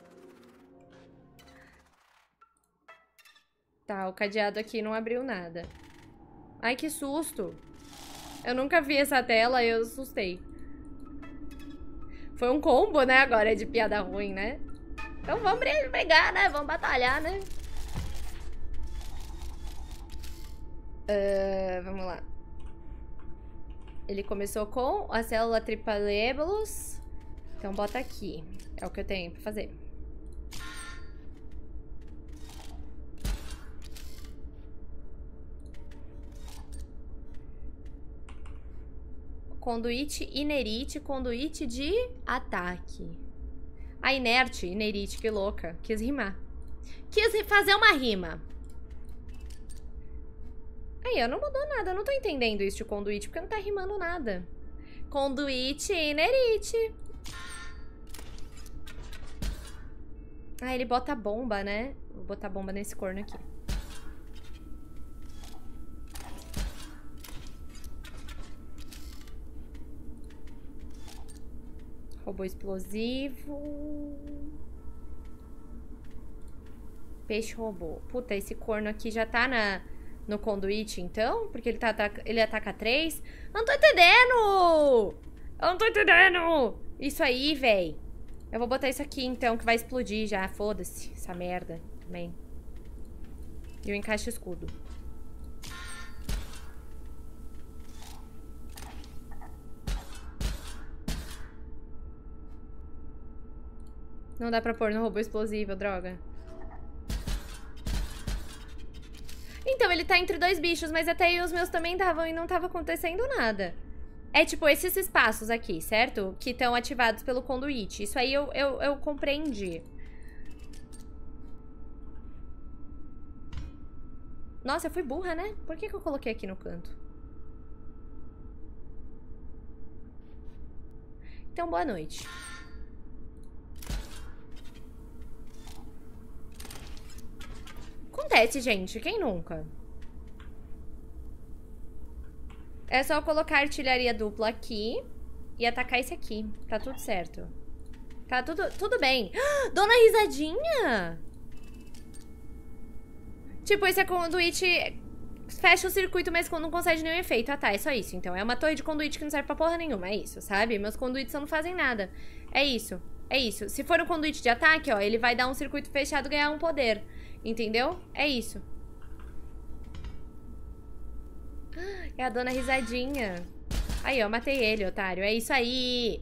Tá, o cadeado aqui não abriu nada. Ai, que susto. Eu nunca vi essa tela e eu assustei. Foi um combo, né, agora, de piada ruim, né? Então vamos brigar, né? Vamos batalhar, né? Vamos lá. Ele começou com a célula tripalébulos. Então bota aqui. É o que eu tenho pra fazer. Conduíte inerite, conduíte de ataque. A inerte, inerite, que louca. Quis rimar. Quis fazer uma rima. Aí, eu não mudou nada. Eu não tô entendendo isso de conduíte, porque não tá rimando nada. Conduíte inerite. Ah, ele bota bomba, né? Vou botar bomba nesse corno aqui. Robô explosivo. Peixe robô. Puta, esse corno aqui já tá no conduíte, então? Porque ele ataca 3. Eu não tô entendendo! Eu não tô entendendo! Isso aí, véi. Eu vou botar isso aqui, então, que vai explodir já. Foda-se, essa merda também. E eu encaixo o escudo. Não dá pra pôr no robô explosivo, droga. Então, ele tá entre 2 bichos, mas até aí os meus também estavam e não tava acontecendo nada. É tipo esses espaços aqui, certo? Que estão ativados pelo conduíte. Isso aí eu compreendi. Nossa, eu fui burra, né? Por que eu coloquei aqui no canto? Então, boa noite. Acontece, gente. Quem nunca? É só eu colocar artilharia dupla aqui e atacar esse aqui. Tá tudo certo. Tá tudo bem. Dona Risadinha! Tipo, esse conduíte fecha o circuito, mas não consegue nenhum efeito. Ah, tá, é só isso. Então, é uma torre de conduíte que não serve pra porra nenhuma. É isso, sabe? Meus conduítes não fazem nada. É isso. É isso. Se for um conduíte de ataque, ó, ele vai dar um circuito fechado e ganhar um poder. Entendeu? É isso. É a Dona Risadinha. Aí, ó, matei ele, otário. É isso aí.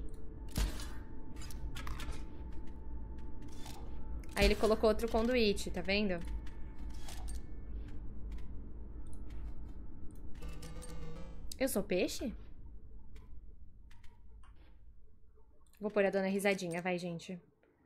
Aí ele colocou outro conduíte, tá vendo? Eu sou peixe? Vou pôr a Dona Risadinha, vai, gente.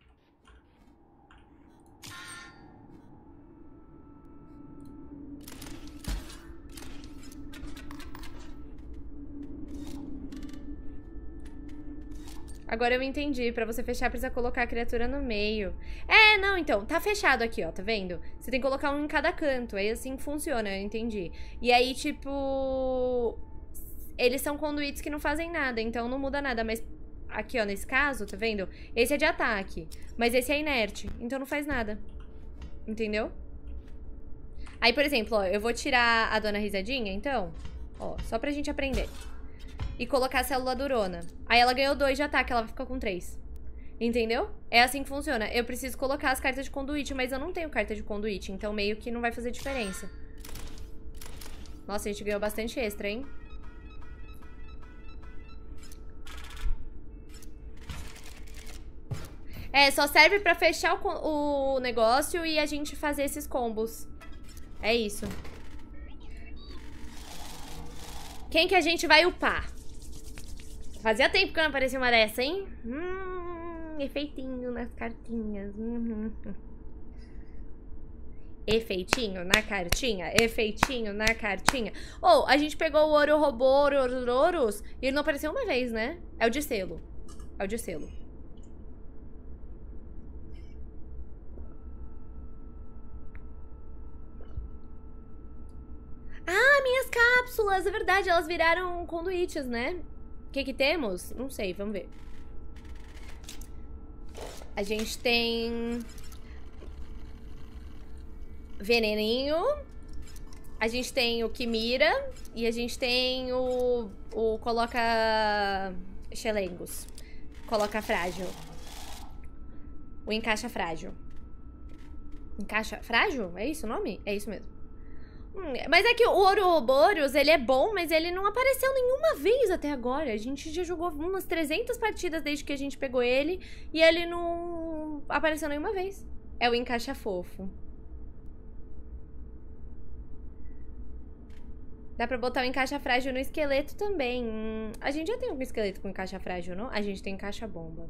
Agora eu entendi. Pra você fechar, precisa colocar a criatura no meio. É, não, então. Tá fechado aqui, ó. Tá vendo? Você tem que colocar um em cada canto. Aí assim funciona, eu entendi. E aí, tipo... Eles são conduítes que não fazem nada, então não muda nada. Mas aqui, ó, nesse caso, tá vendo? Esse é de ataque. Mas esse é inerte. Então não faz nada. Entendeu? Aí, por exemplo, ó, eu vou tirar a Dona Risadinha, então. Ó, só pra gente aprender. E colocar a célula durona. Aí ela ganhou 2 de ataque, ela vai ficar com 3. Entendeu? É assim que funciona. Eu preciso colocar as cartas de conduíte, mas eu não tenho carta de conduíte, então meio que não vai fazer diferença. Nossa, a gente ganhou bastante extra, hein? É, só serve pra fechar o negócio e a gente fazer esses combos. É isso. Quem que a gente vai upar? Fazia tempo que não aparecia uma dessa, hein? Efeitinho nas cartinhas. Efeitinho na cartinha. Efeitinho na cartinha. Oh, a gente pegou o ouro robô, ouros, e ele não apareceu uma vez, né? É o de selo. É o de selo. Ah, minhas cápsulas! É verdade, elas viraram conduítes, né? O que temos? Não sei, vamos ver. A gente tem... Veneninho. A gente tem o Quimira. E a gente tem o coloca... Xelengos. Coloca frágil. O encaixa frágil. Encaixa frágil? É isso o nome? É isso mesmo. Mas é que o Ouroboros, ele é bom, mas ele não apareceu nenhuma vez até agora. A gente já jogou umas 300 partidas desde que a gente pegou ele e ele não apareceu nenhuma vez. É o encaixa fofo. Dá pra botar o encaixa frágil no esqueleto também. A gente já tem um esqueleto com encaixa frágil, não? A gente tem encaixa bomba.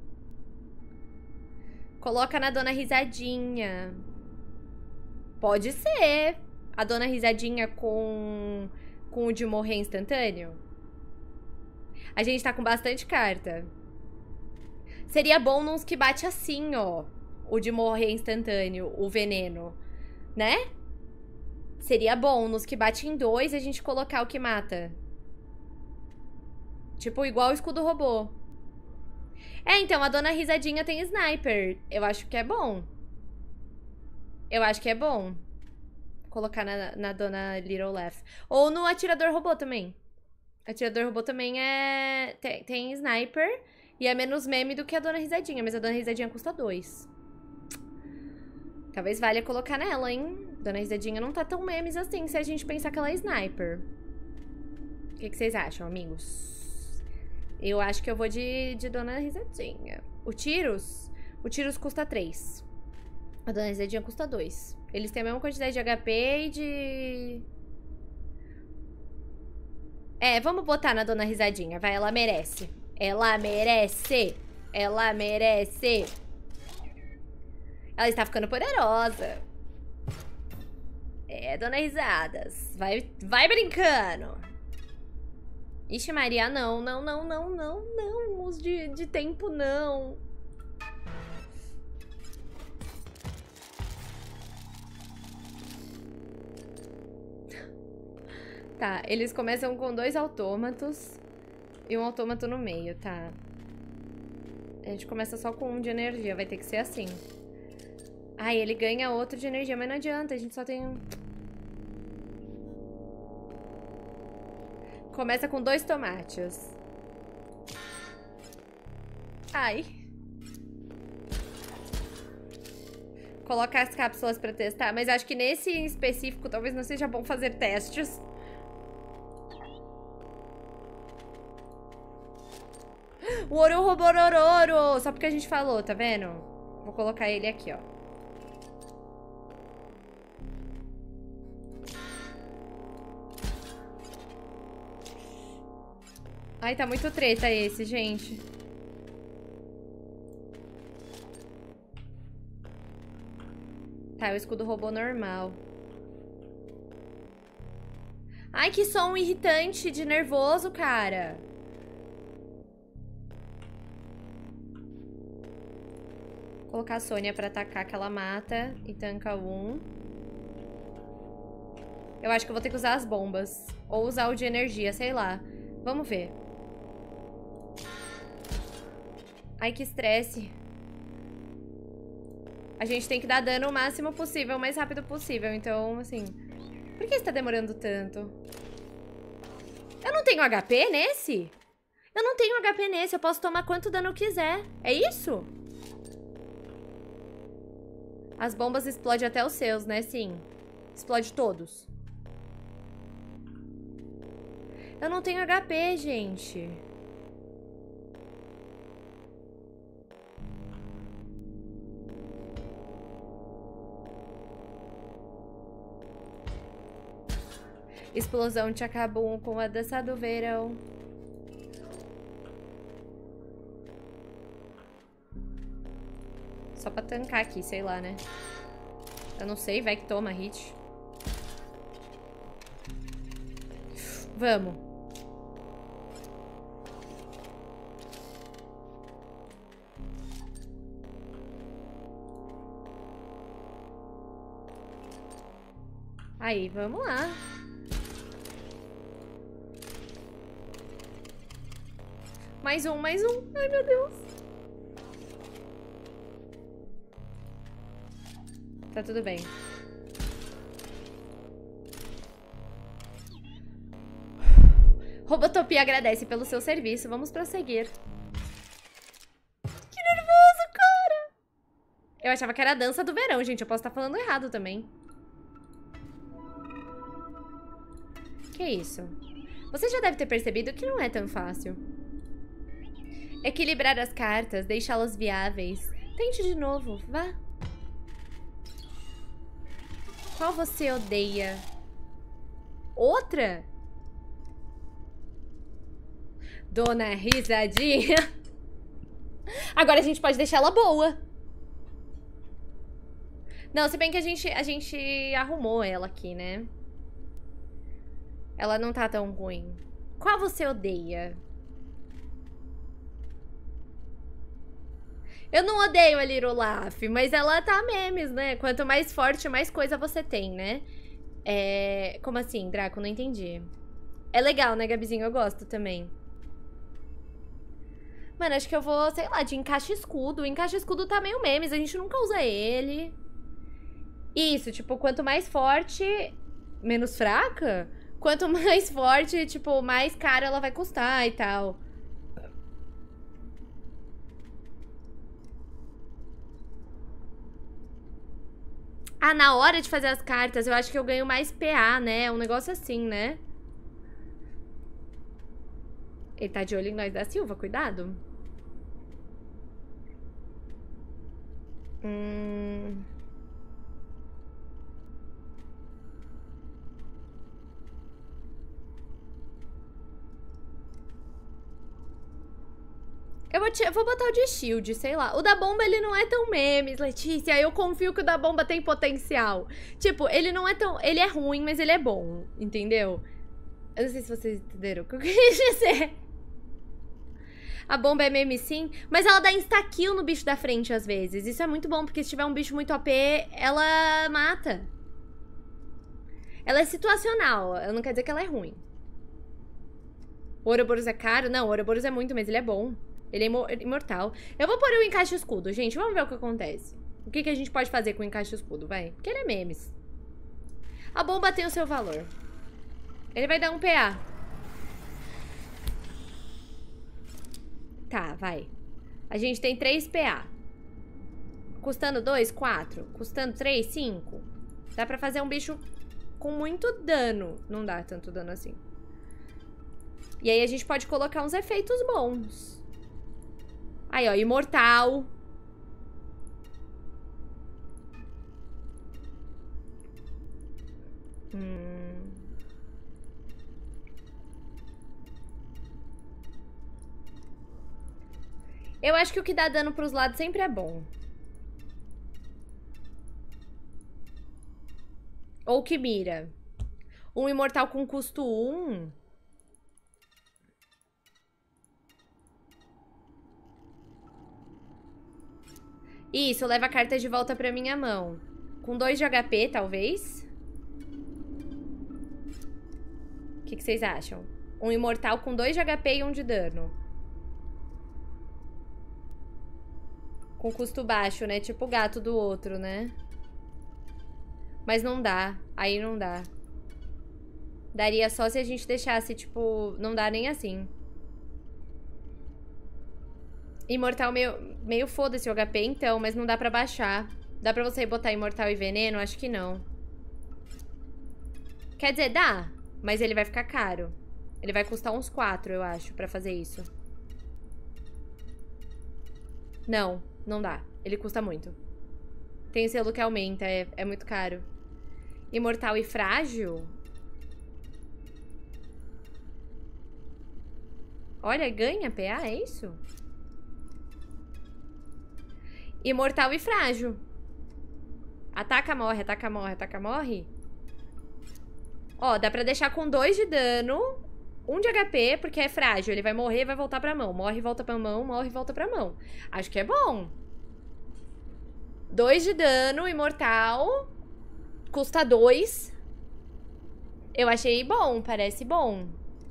Coloca na Dona Risadinha. Pode ser. A Dona Risadinha com o de morrer instantâneo. A gente tá com bastante carta. Seria bom nos que bate assim, ó. O de morrer instantâneo, o veneno. Né? Seria bom nos que bate em 2 a gente colocar o que mata. Tipo, igual o escudo robô. É, então, a Dona Risadinha tem sniper. Eu acho que é bom. Eu acho que é bom colocar na Dona Little Laugh. Ou no Atirador Robô também. Atirador Robô também tem sniper e é menos meme do que a Dona Risadinha. Mas a Dona Risadinha custa 2. Talvez valha colocar nela, hein? Dona Risadinha não tá tão memes assim se a gente pensar que ela é sniper. O que vocês acham, amigos? Eu acho que eu vou de Dona Risadinha. O Tiros custa 3. A Dona Risadinha custa 2. Eles têm a mesma quantidade de HP e de... É, vamos botar na Dona Risadinha, vai, ela merece. Ela merece. Ela merece. Ela está ficando poderosa. É, Dona Risadas. Vai brincando. Ixi, Maria, não. Uso de tempo, não. Tá, eles começam com 2 autômatos e um autômato no meio, tá. A gente começa só com 1 de energia, vai ter que ser assim. Ai, ele ganha outro de energia, mas não adianta, a gente só tem um. Começa com 2 tomates. Ai. Colocar as cápsulas pra testar, mas acho que nesse em específico talvez não seja bom fazer testes. O Oroborororo, só porque a gente falou, tá vendo? Vou colocar ele aqui, ó. Ai, tá muito treta esse, gente. Tá, o escudo robô normal. Ai, que som irritante de nervoso, cara. Vou colocar a Sônia pra atacar, que ela mata e tanca 1. Eu acho que eu vou ter que usar as bombas. Ou usar o de energia, sei lá. Vamos ver. Ai, que estresse. A gente tem que dar dano o máximo possível, o mais rápido possível. Então, assim... Por que isso tá demorando tanto? Eu não tenho HP nesse? Eu não tenho HP nesse. Eu posso tomar quanto dano eu quiser. É isso? As bombas explodem até os seus, né? Sim. Explode todos. Eu não tenho HP, gente. Explosão de acabou com a dança do verão. Só pra tancar aqui, sei lá, né? Eu não sei, vai que toma hit. Vamos. Aí, vamos lá. Mais um, mais um. Ai, meu Deus. Tá tudo bem. Robotopia agradece pelo seu serviço. Vamos prosseguir. Que nervoso, cara. Eu achava que era a dança do verão, gente. Eu posso estar falando errado também. Que isso? Você já deve ter percebido que não é tão fácil. Equilibrar as cartas, deixá-las viáveis. Tente de novo, vá. Qual você odeia? Outra? Dona Risadinha. Agora a gente pode deixar ela boa. Não, se bem que a gente arrumou ela aqui, né? Ela não tá tão ruim. Qual você odeia? Eu não odeio a Little Laugh, mas ela tá memes, né? Quanto mais forte, mais coisa você tem, né? Como assim, Draco? Não entendi. É legal, né, Gabizinho? Eu gosto também. Mano, acho que eu vou, sei lá, de encaixe escudo. O encaixe escudo tá meio memes, a gente nunca usa ele. Isso, tipo, quanto mais forte, menos fraca? Quanto mais forte, tipo, mais caro ela vai custar e tal. Ah, na hora de fazer as cartas, eu acho que eu ganho mais PA, né? Um negócio assim, né? Ele tá de olho em nós da Silva, cuidado. Eu vou botar o de shield, sei lá. O da bomba, ele não é tão memes, Letícia. Eu confio que o da bomba tem potencial. Tipo, ele não é tão... Ele é ruim, mas ele é bom, entendeu? Eu não sei se vocês entenderam o que eu quis dizer. A bomba é meme sim, mas ela dá insta-kill no bicho da frente às vezes. Isso é muito bom, porque se tiver um bicho muito OP, ela mata. Ela é situacional, não quer dizer que ela é ruim. O Ouroboros é caro? Não, o Ouroboros é muito, mas ele é bom. Ele é imortal. Eu vou pôr o encaixe escudo, gente. Vamos ver o que acontece. O que a gente pode fazer com o encaixe escudo, vai? Porque ele é memes. A bomba tem o seu valor. Ele vai dar um PA. Tá, vai. A gente tem 3 PA. Custando 2, 4. Custando 3, 5. Dá pra fazer um bicho com muito dano. Não dá tanto dano assim. E aí a gente pode colocar uns efeitos bons. Aí, ó, imortal. Eu acho que o que dá dano pros lados sempre é bom. Ou que mira. Um imortal com custo 1. Isso, leva a carta de volta pra minha mão. Com 2 de HP, talvez. O que vocês acham? Um imortal com 2 de HP e 1 de dano. Com custo baixo, né? Tipo o gato do outro, né? Mas não dá. Aí não dá. Daria só se a gente deixasse, tipo... Não dá nem assim. Imortal meio foda-se o HP, então. Mas não dá pra baixar. Dá pra você botar imortal e veneno? Acho que não. Quer dizer, dá. Mas ele vai ficar caro. Ele vai custar uns 4, eu acho, pra fazer isso. Não, não dá. Ele custa muito. Tem selo que aumenta, é muito caro. Imortal e frágil? Olha, ganha PA, é isso? Imortal e frágil. Ataca, morre, ataca, morre, ataca, morre. Ó, dá pra deixar com 2 de dano, 1 de HP, porque é frágil. Ele vai morrer e vai voltar pra mão. Morre e volta pra mão, morre e volta pra mão. Acho que é bom. 2 de dano, imortal. Custa 2. Eu achei bom, parece bom.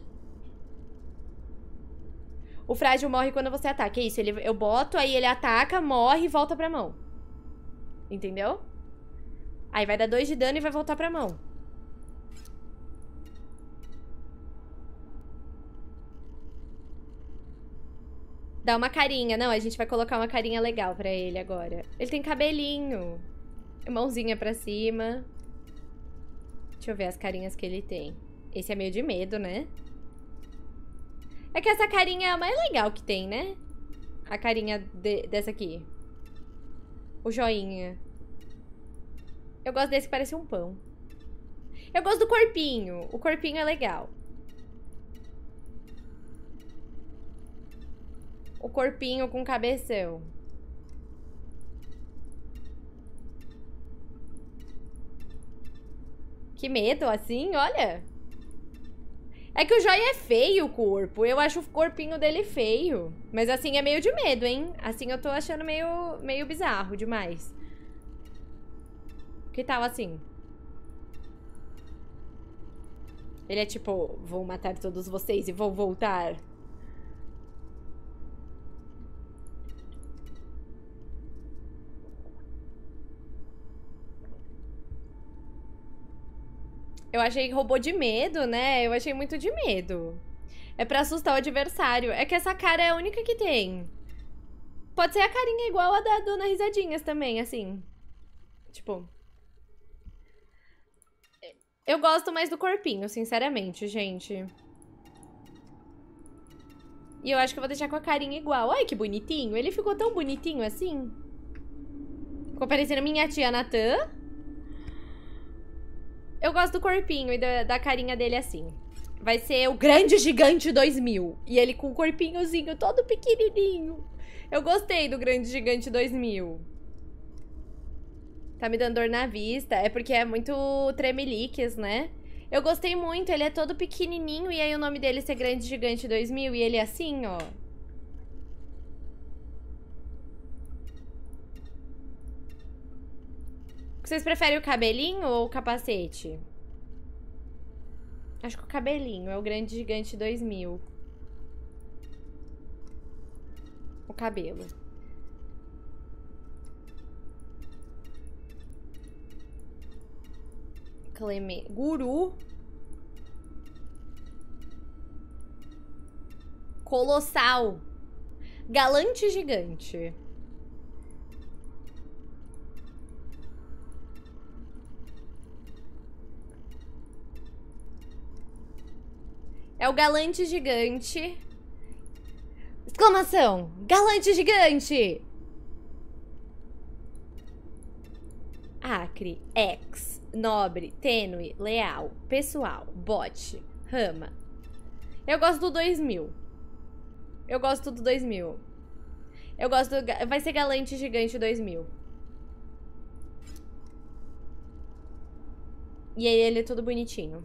O frágil morre quando você ataca. É isso, eu boto, aí ele ataca, morre e volta pra mão. Entendeu? Aí vai dar 2 de dano e vai voltar pra mão. Dá uma carinha. Não, a gente vai colocar uma carinha legal pra ele agora. Ele tem cabelinho. Mãozinha pra cima. Deixa eu ver as carinhas que ele tem. Esse é meio de medo, né? É que essa carinha é a mais legal que tem, né? A carinha dessa aqui. O joinha. Eu gosto desse que parece um pão. Eu gosto do corpinho. O corpinho é legal. O corpinho com cabeção. Que medo, assim, olha. É que o joia é feio o corpo. Eu acho o corpinho dele feio. Mas assim, é meio de medo, hein? Assim, eu tô achando meio bizarro demais. Que tal assim? Ele é tipo, vou matar todos vocês e vou voltar. Eu achei robô de medo, né? Eu achei muito de medo. É pra assustar o adversário. É que essa cara é a única que tem. Pode ser a carinha igual a da Dona Risadinhas também, assim. Tipo... Eu gosto mais do corpinho, sinceramente, gente. E eu acho que eu vou deixar com a carinha igual. Olha que bonitinho. Ele ficou tão bonitinho assim. Ficou parecendo minha tia Natan. Eu gosto do corpinho e da carinha dele assim. Vai ser o Grande Gigante 2000. E ele com o corpinhozinho todo pequenininho. Eu gostei do Grande Gigante 2000. Tá me dando dor na vista. É porque é muito tremeliques, né? Eu gostei muito. Ele é todo pequenininho. E aí o nome dele ser Grande Gigante 2000. E ele é assim, ó. Vocês preferem o cabelinho ou o capacete? Acho que o cabelinho é o Grande Gigante 2000. O cabelo. Guru. Colossal. Galante Gigante. É o Galante Gigante. Exclamação! Galante Gigante! Acre, ex, nobre, tênue, leal, pessoal, bote, rama. Eu gosto do 2000. Eu gosto do 2000. Eu gosto do... Vai ser Galante Gigante 2000. E aí ele é todo bonitinho.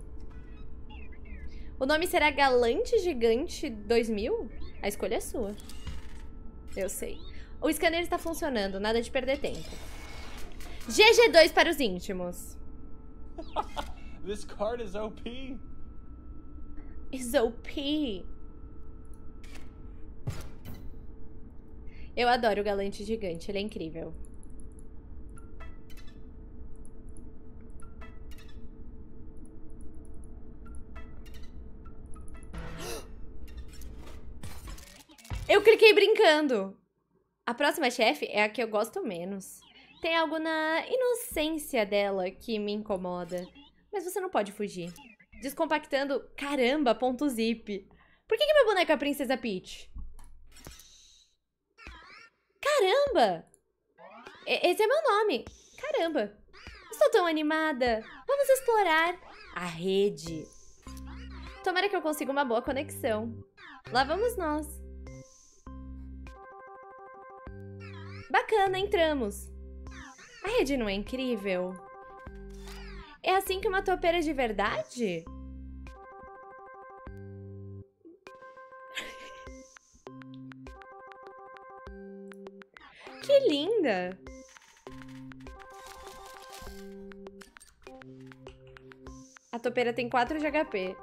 O nome será Galante Gigante 2000? A escolha é sua. Eu sei. O scanner está funcionando, nada de perder tempo. GG2 para os íntimos. This card is OP. Is OP. Eu adoro o Galante Gigante, ele é incrível. Eu cliquei brincando. A próxima chefe é a que eu gosto menos. Tem algo na inocência dela que me incomoda. Mas você não pode fugir. Descompactando, caramba, ponto zip. Por que meu boneco é a Princesa Peach? Caramba! Esse é meu nome. Caramba. Estou tão animada. Vamos explorar a rede. Tomara que eu consiga uma boa conexão. Lá vamos nós. Bacana, entramos. A rede não é incrível? É assim que uma topeira de verdade? Que linda! A topeira tem 4 de HP.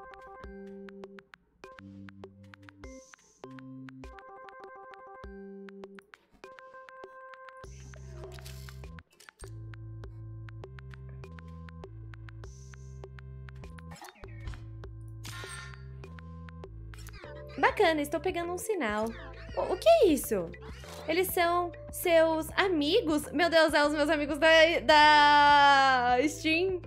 Bacana, estou pegando um sinal. O que é isso? Eles são seus amigos? Meu Deus, é os meus amigos da Steam.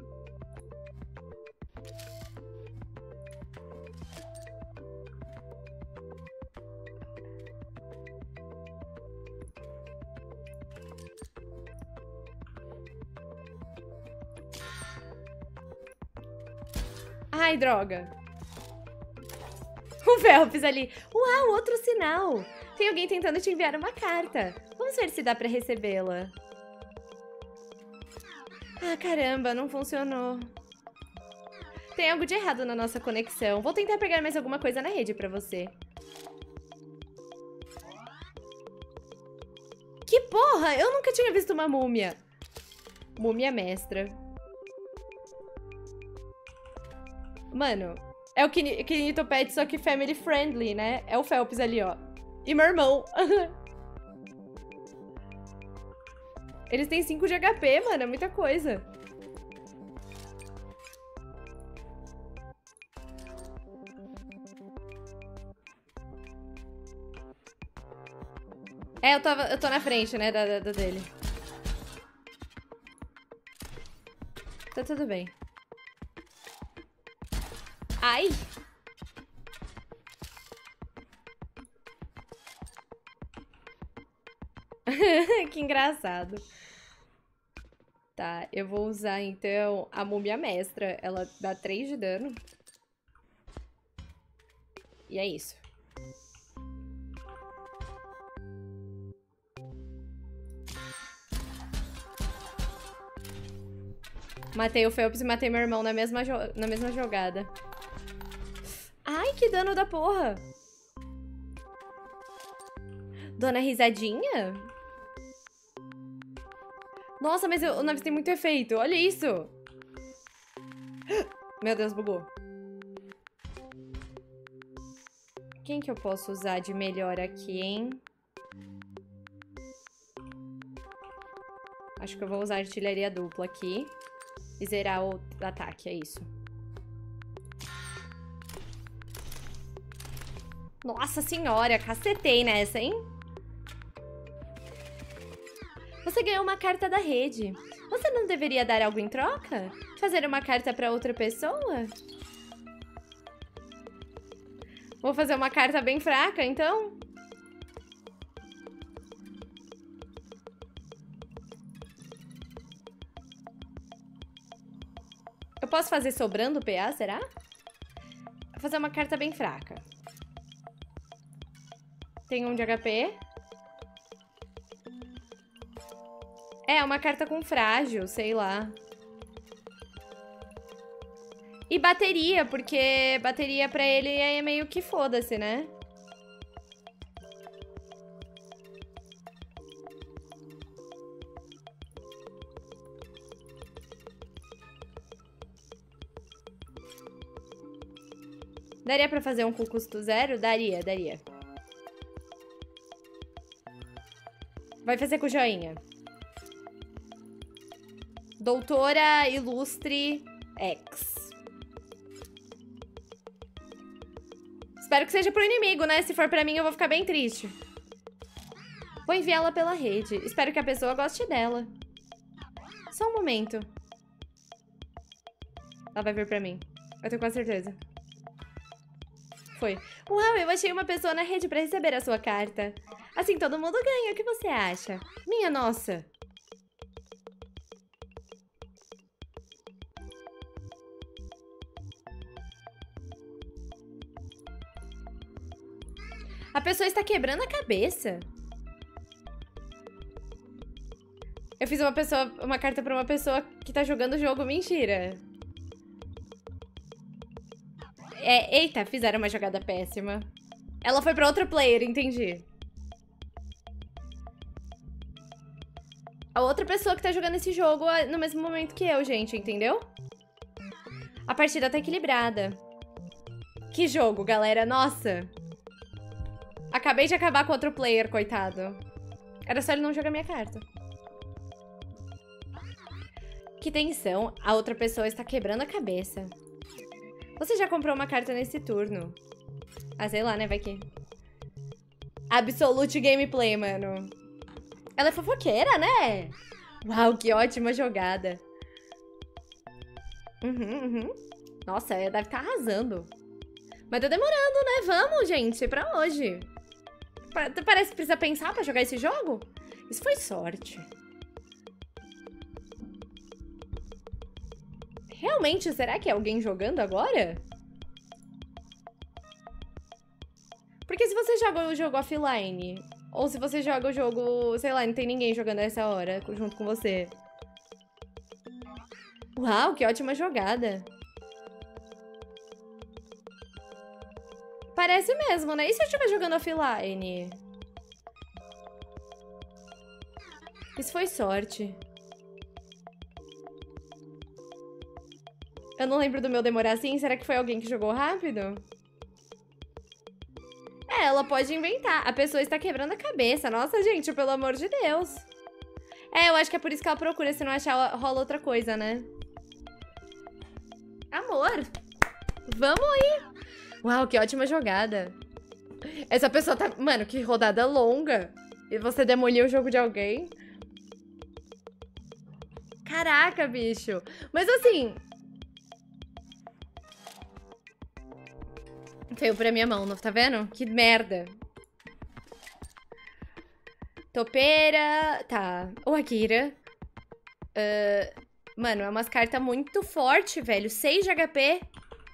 Ai, droga. O Phelps ali. Uau, outro sinal. Tem alguém tentando te enviar uma carta. Vamos ver se dá pra recebê-la. Ah, caramba, não funcionou. Tem algo de errado na nossa conexão. Vou tentar pegar mais alguma coisa na rede pra você. Que porra! Eu nunca tinha visto uma múmia. Múmia mestra. Mano, é o Kinito Pet, só que family friendly, né? É o Phelps ali, ó. E meu irmão. Eles têm 5 de HP, mano. É muita coisa. É, eu tô na frente, né, da dele. Tá tudo bem. Ai! Que engraçado. Tá, eu vou usar, então, a múmia mestra. Ela dá 3 de dano. E é isso. Matei o Phelps e matei meu irmão na mesma jogada. Ai, que dano da porra! Dona Risadinha? Nossa, mas o Navis tem muito efeito. Olha isso! Meu Deus, bugou. Quem que eu posso usar de melhor aqui, hein? Acho que eu vou usar artilharia dupla aqui. E zerar o ataque, é isso. Nossa senhora, cacetei nessa, hein? Você ganhou uma carta da rede. Você não deveria dar algo em troca? Fazer uma carta pra outra pessoa? Vou fazer uma carta bem fraca, então? Eu posso fazer sobrando PA, será? Vou fazer uma carta bem fraca. Tem 1 de HP. É, uma carta com frágil, sei lá. E bateria, porque bateria pra ele é meio que foda-se, né? Daria pra fazer um com custo 0? Daria, daria. Vai fazer com joinha. Doutora Ilustre X. Espero que seja pro inimigo, né? Se for pra mim, eu vou ficar bem triste. Vou enviá-la pela rede. Espero que a pessoa goste dela. Só um momento. Ela vai vir pra mim. Eu tenho quase certeza. Foi. Uau, eu achei uma pessoa na rede pra receber a sua carta. Assim todo mundo ganha. O que você acha? Minha nossa. A pessoa está quebrando a cabeça. Eu fiz uma carta pra uma pessoa que tá jogando o jogo. Mentira. Eita, fizeram uma jogada péssima. Ela foi pra outro player, entendi. A outra pessoa que tá jogando esse jogo no mesmo momento que eu, gente, entendeu? A partida tá equilibrada. Que jogo, galera, nossa. Acabei de acabar com outro player, coitado. Era só ele não jogar minha carta. Que tensão, a outra pessoa está quebrando a cabeça. Você já comprou uma carta nesse turno. Ah, sei lá, né? Vai que... Absolute gameplay, mano. Ela é fofoqueira, né? Uau, que ótima jogada. Nossa, ela deve estar arrasando. Mas tá demorando, né? Vamos, gente, pra hoje. Parece que precisa pensar pra jogar esse jogo. Isso foi sorte. Realmente, será que é alguém jogando agora? Porque se você joga o jogo offline, ou se você joga o jogo, sei lá, não tem ninguém jogando a essa hora junto com você. Uau, que ótima jogada. Parece mesmo, né? E se eu estiver jogando offline? Isso foi sorte. Eu não lembro do meu demorar assim. Será que foi alguém que jogou rápido? É, ela pode inventar. A pessoa está quebrando a cabeça. Nossa, gente, pelo amor de Deus. É, eu acho que é por isso que ela procura. Se não achar, rola outra coisa, né? Amor. Vamos aí. Uau, que ótima jogada. Essa pessoa tá... Mano, que rodada longa. E você demoliu o jogo de alguém? Caraca, bicho. Mas assim... Feio pra minha mão, não tá vendo? Que merda. Topeira... Tá. O Akira. Mano, é umas cartas muito fortes, velho. 6 de HP.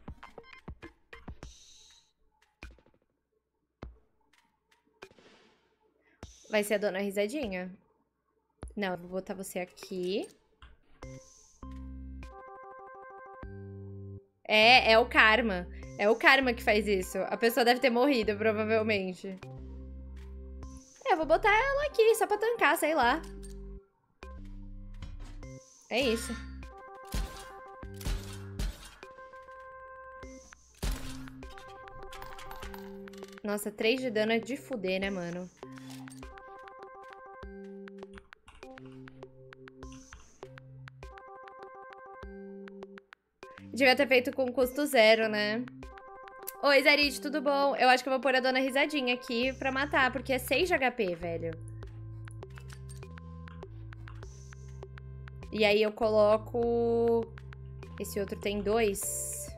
Vai ser a Dona Risadinha? Não, eu vou botar você aqui. É o karma. É o karma que faz isso. A pessoa deve ter morrido, provavelmente. Eu vou botar ela aqui, só pra tancar, sei lá. É isso. Nossa, 3 de dano é de fuder, né, mano? Devia ter feito com custo 0, né? Oi, Zarit, tudo bom? Eu acho que eu vou pôr a Dona Risadinha aqui pra matar, porque é 6 de HP, velho. E aí eu coloco... Esse outro tem 2.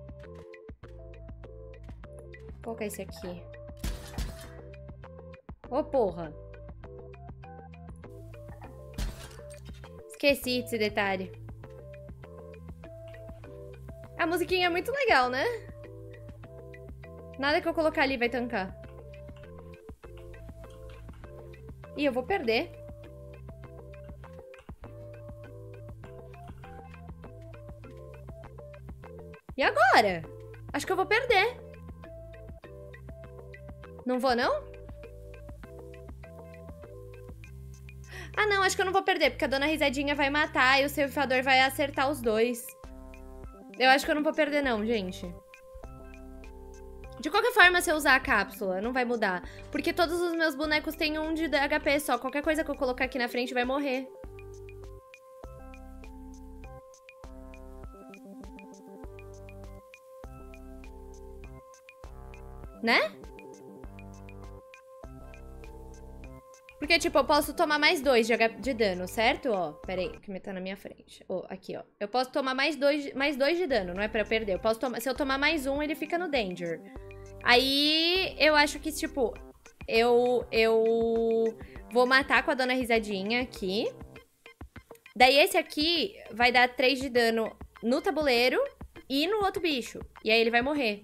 Vou colocar esse aqui. Ô, porra. Esqueci desse detalhe. A musiquinha é muito legal, né? Nada que eu colocar ali vai tancar. Ih, eu vou perder. E agora? Acho que eu vou perder. Não vou, não? Ah, não, acho que eu não vou perder, porque a Dona Risadinha vai matar e o ceifador vai acertar os dois. Eu acho que eu não vou perder, não, gente. De qualquer forma, se eu usar a cápsula, não vai mudar. Porque todos os meus bonecos têm 1 de HP só. Qualquer coisa que eu colocar aqui na frente vai morrer. Né? Porque, tipo, eu posso tomar mais 2 de dano, certo? Ó, pera aí, que me tá na minha frente. Ó, aqui, ó. Eu posso tomar mais 2 de dano, não é pra eu perder. Eu posso tomar, se eu tomar mais 1, ele fica no danger. Aí, eu acho que, tipo, eu vou matar com a Dona Risadinha aqui. Daí, esse aqui vai dar 3 de dano no tabuleiro e no outro bicho. E aí, ele vai morrer.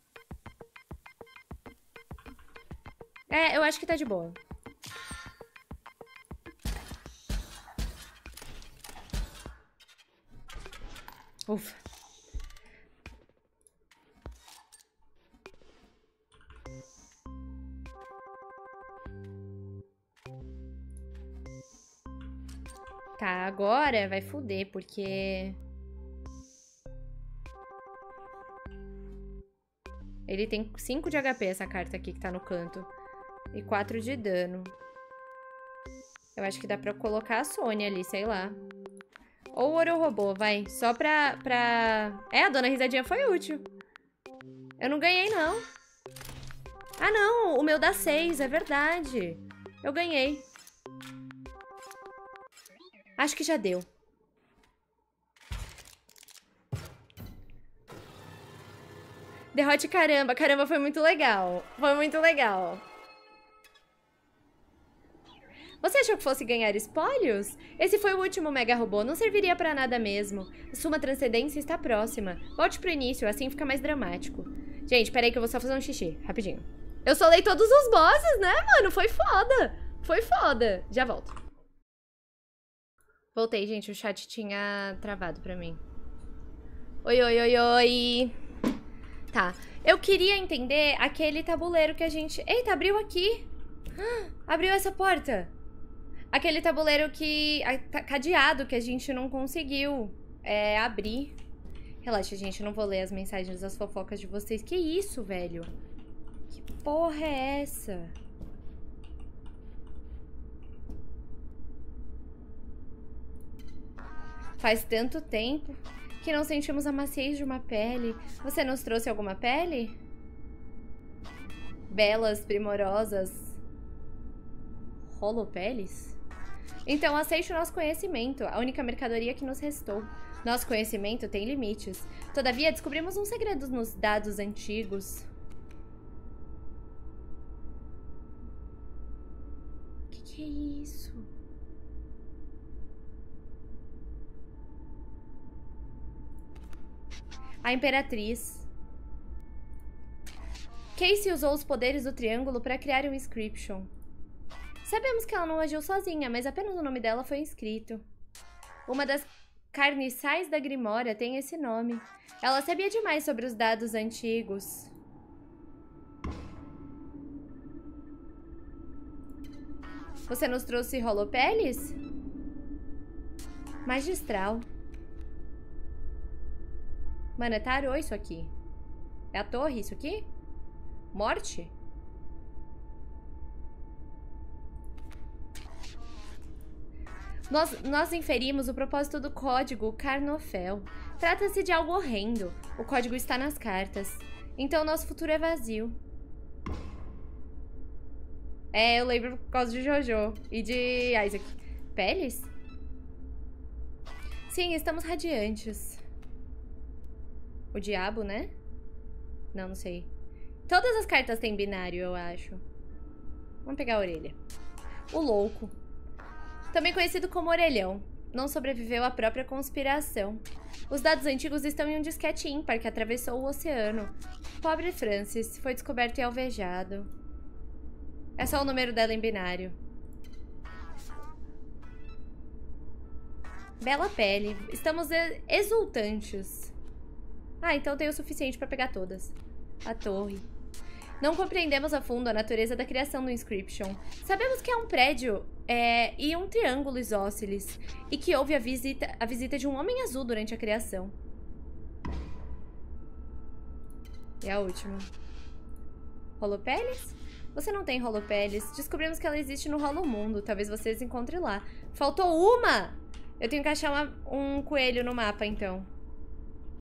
É, eu acho que tá de boa. Ufa. Tá, agora vai fuder, porque... Ele tem 5 de HP, essa carta aqui que tá no canto. E 4 de dano. Eu acho que dá pra colocar a Sônia ali, sei lá. Ou o Ouro Robô, vai. Só pra... É, a Dona Risadinha foi útil. Eu não ganhei, não. Ah, não. O meu dá 6, é verdade. Eu ganhei. Acho que já deu. Derrote caramba. Caramba, foi muito legal. Foi muito legal. Você achou que fosse ganhar espólios? Esse foi o último Mega Robô, não serviria pra nada mesmo. Suma transcendência está próxima. Volte pro início, assim fica mais dramático. Gente, peraí que eu vou só fazer um xixi, rapidinho. Eu solei todos os bosses, né, mano? Foi foda. Foi foda. Já volto. Voltei, gente, o chat tinha travado pra mim. Oi, oi, oi, oi. Tá, eu queria entender aquele tabuleiro que a gente... Eita, abriu aqui. Abriu essa porta. Aquele tabuleiro que... cadeado que a gente não conseguiu abrir. Relaxa, gente, eu não vou ler as mensagens das fofocas de vocês. Que isso, velho? Que porra é essa? Faz tanto tempo que não sentimos a maciez de uma pele. Você nos trouxe alguma pele? Belas, primorosas. Holopeles? Então aceite o nosso conhecimento, a única mercadoria que nos restou. Nosso conhecimento tem limites. Todavia, descobrimos um segredo nos dados antigos. Que é isso? A Imperatriz. Casey usou os poderes do triângulo para criar um inscription. Sabemos que ela não agiu sozinha, mas apenas o nome dela foi inscrito. Uma das carniçais da Grimória tem esse nome. Ela sabia demais sobre os dados antigos. Você nos trouxe Holopeles? Magistral. Mano, é tarô isso aqui. É a torre isso aqui? Morte? Nós inferimos o propósito do código Carnofel. Trata-se de algo horrendo. O código está nas cartas. Então nosso futuro é vazio. É, eu lembro por causa de Jojo e de Isaac. Peles? Sim, estamos radiantes. O diabo, né? Não sei. Todas as cartas têm binário, eu acho. Vamos pegar a orelha. O louco. Também conhecido como orelhão. Não sobreviveu à própria conspiração. Os dados antigos estão em um disquete ímpar que atravessou o oceano. Pobre Francis, foi descoberto e alvejado. É só o número dela em binário. Bela pele. Estamos exultantes. Ah, então tem o suficiente para pegar todas. A torre. Não compreendemos a fundo a natureza da criação do Inscription. Sabemos que é um prédio e um triângulo isósceles, e que houve a visita de um homem azul durante a criação. E a última. Holopeles? Você não tem Holopeles. Descobrimos que ela existe no Holomundo. Talvez vocês encontrem lá. Faltou uma! Eu tenho que achar um coelho no mapa, então.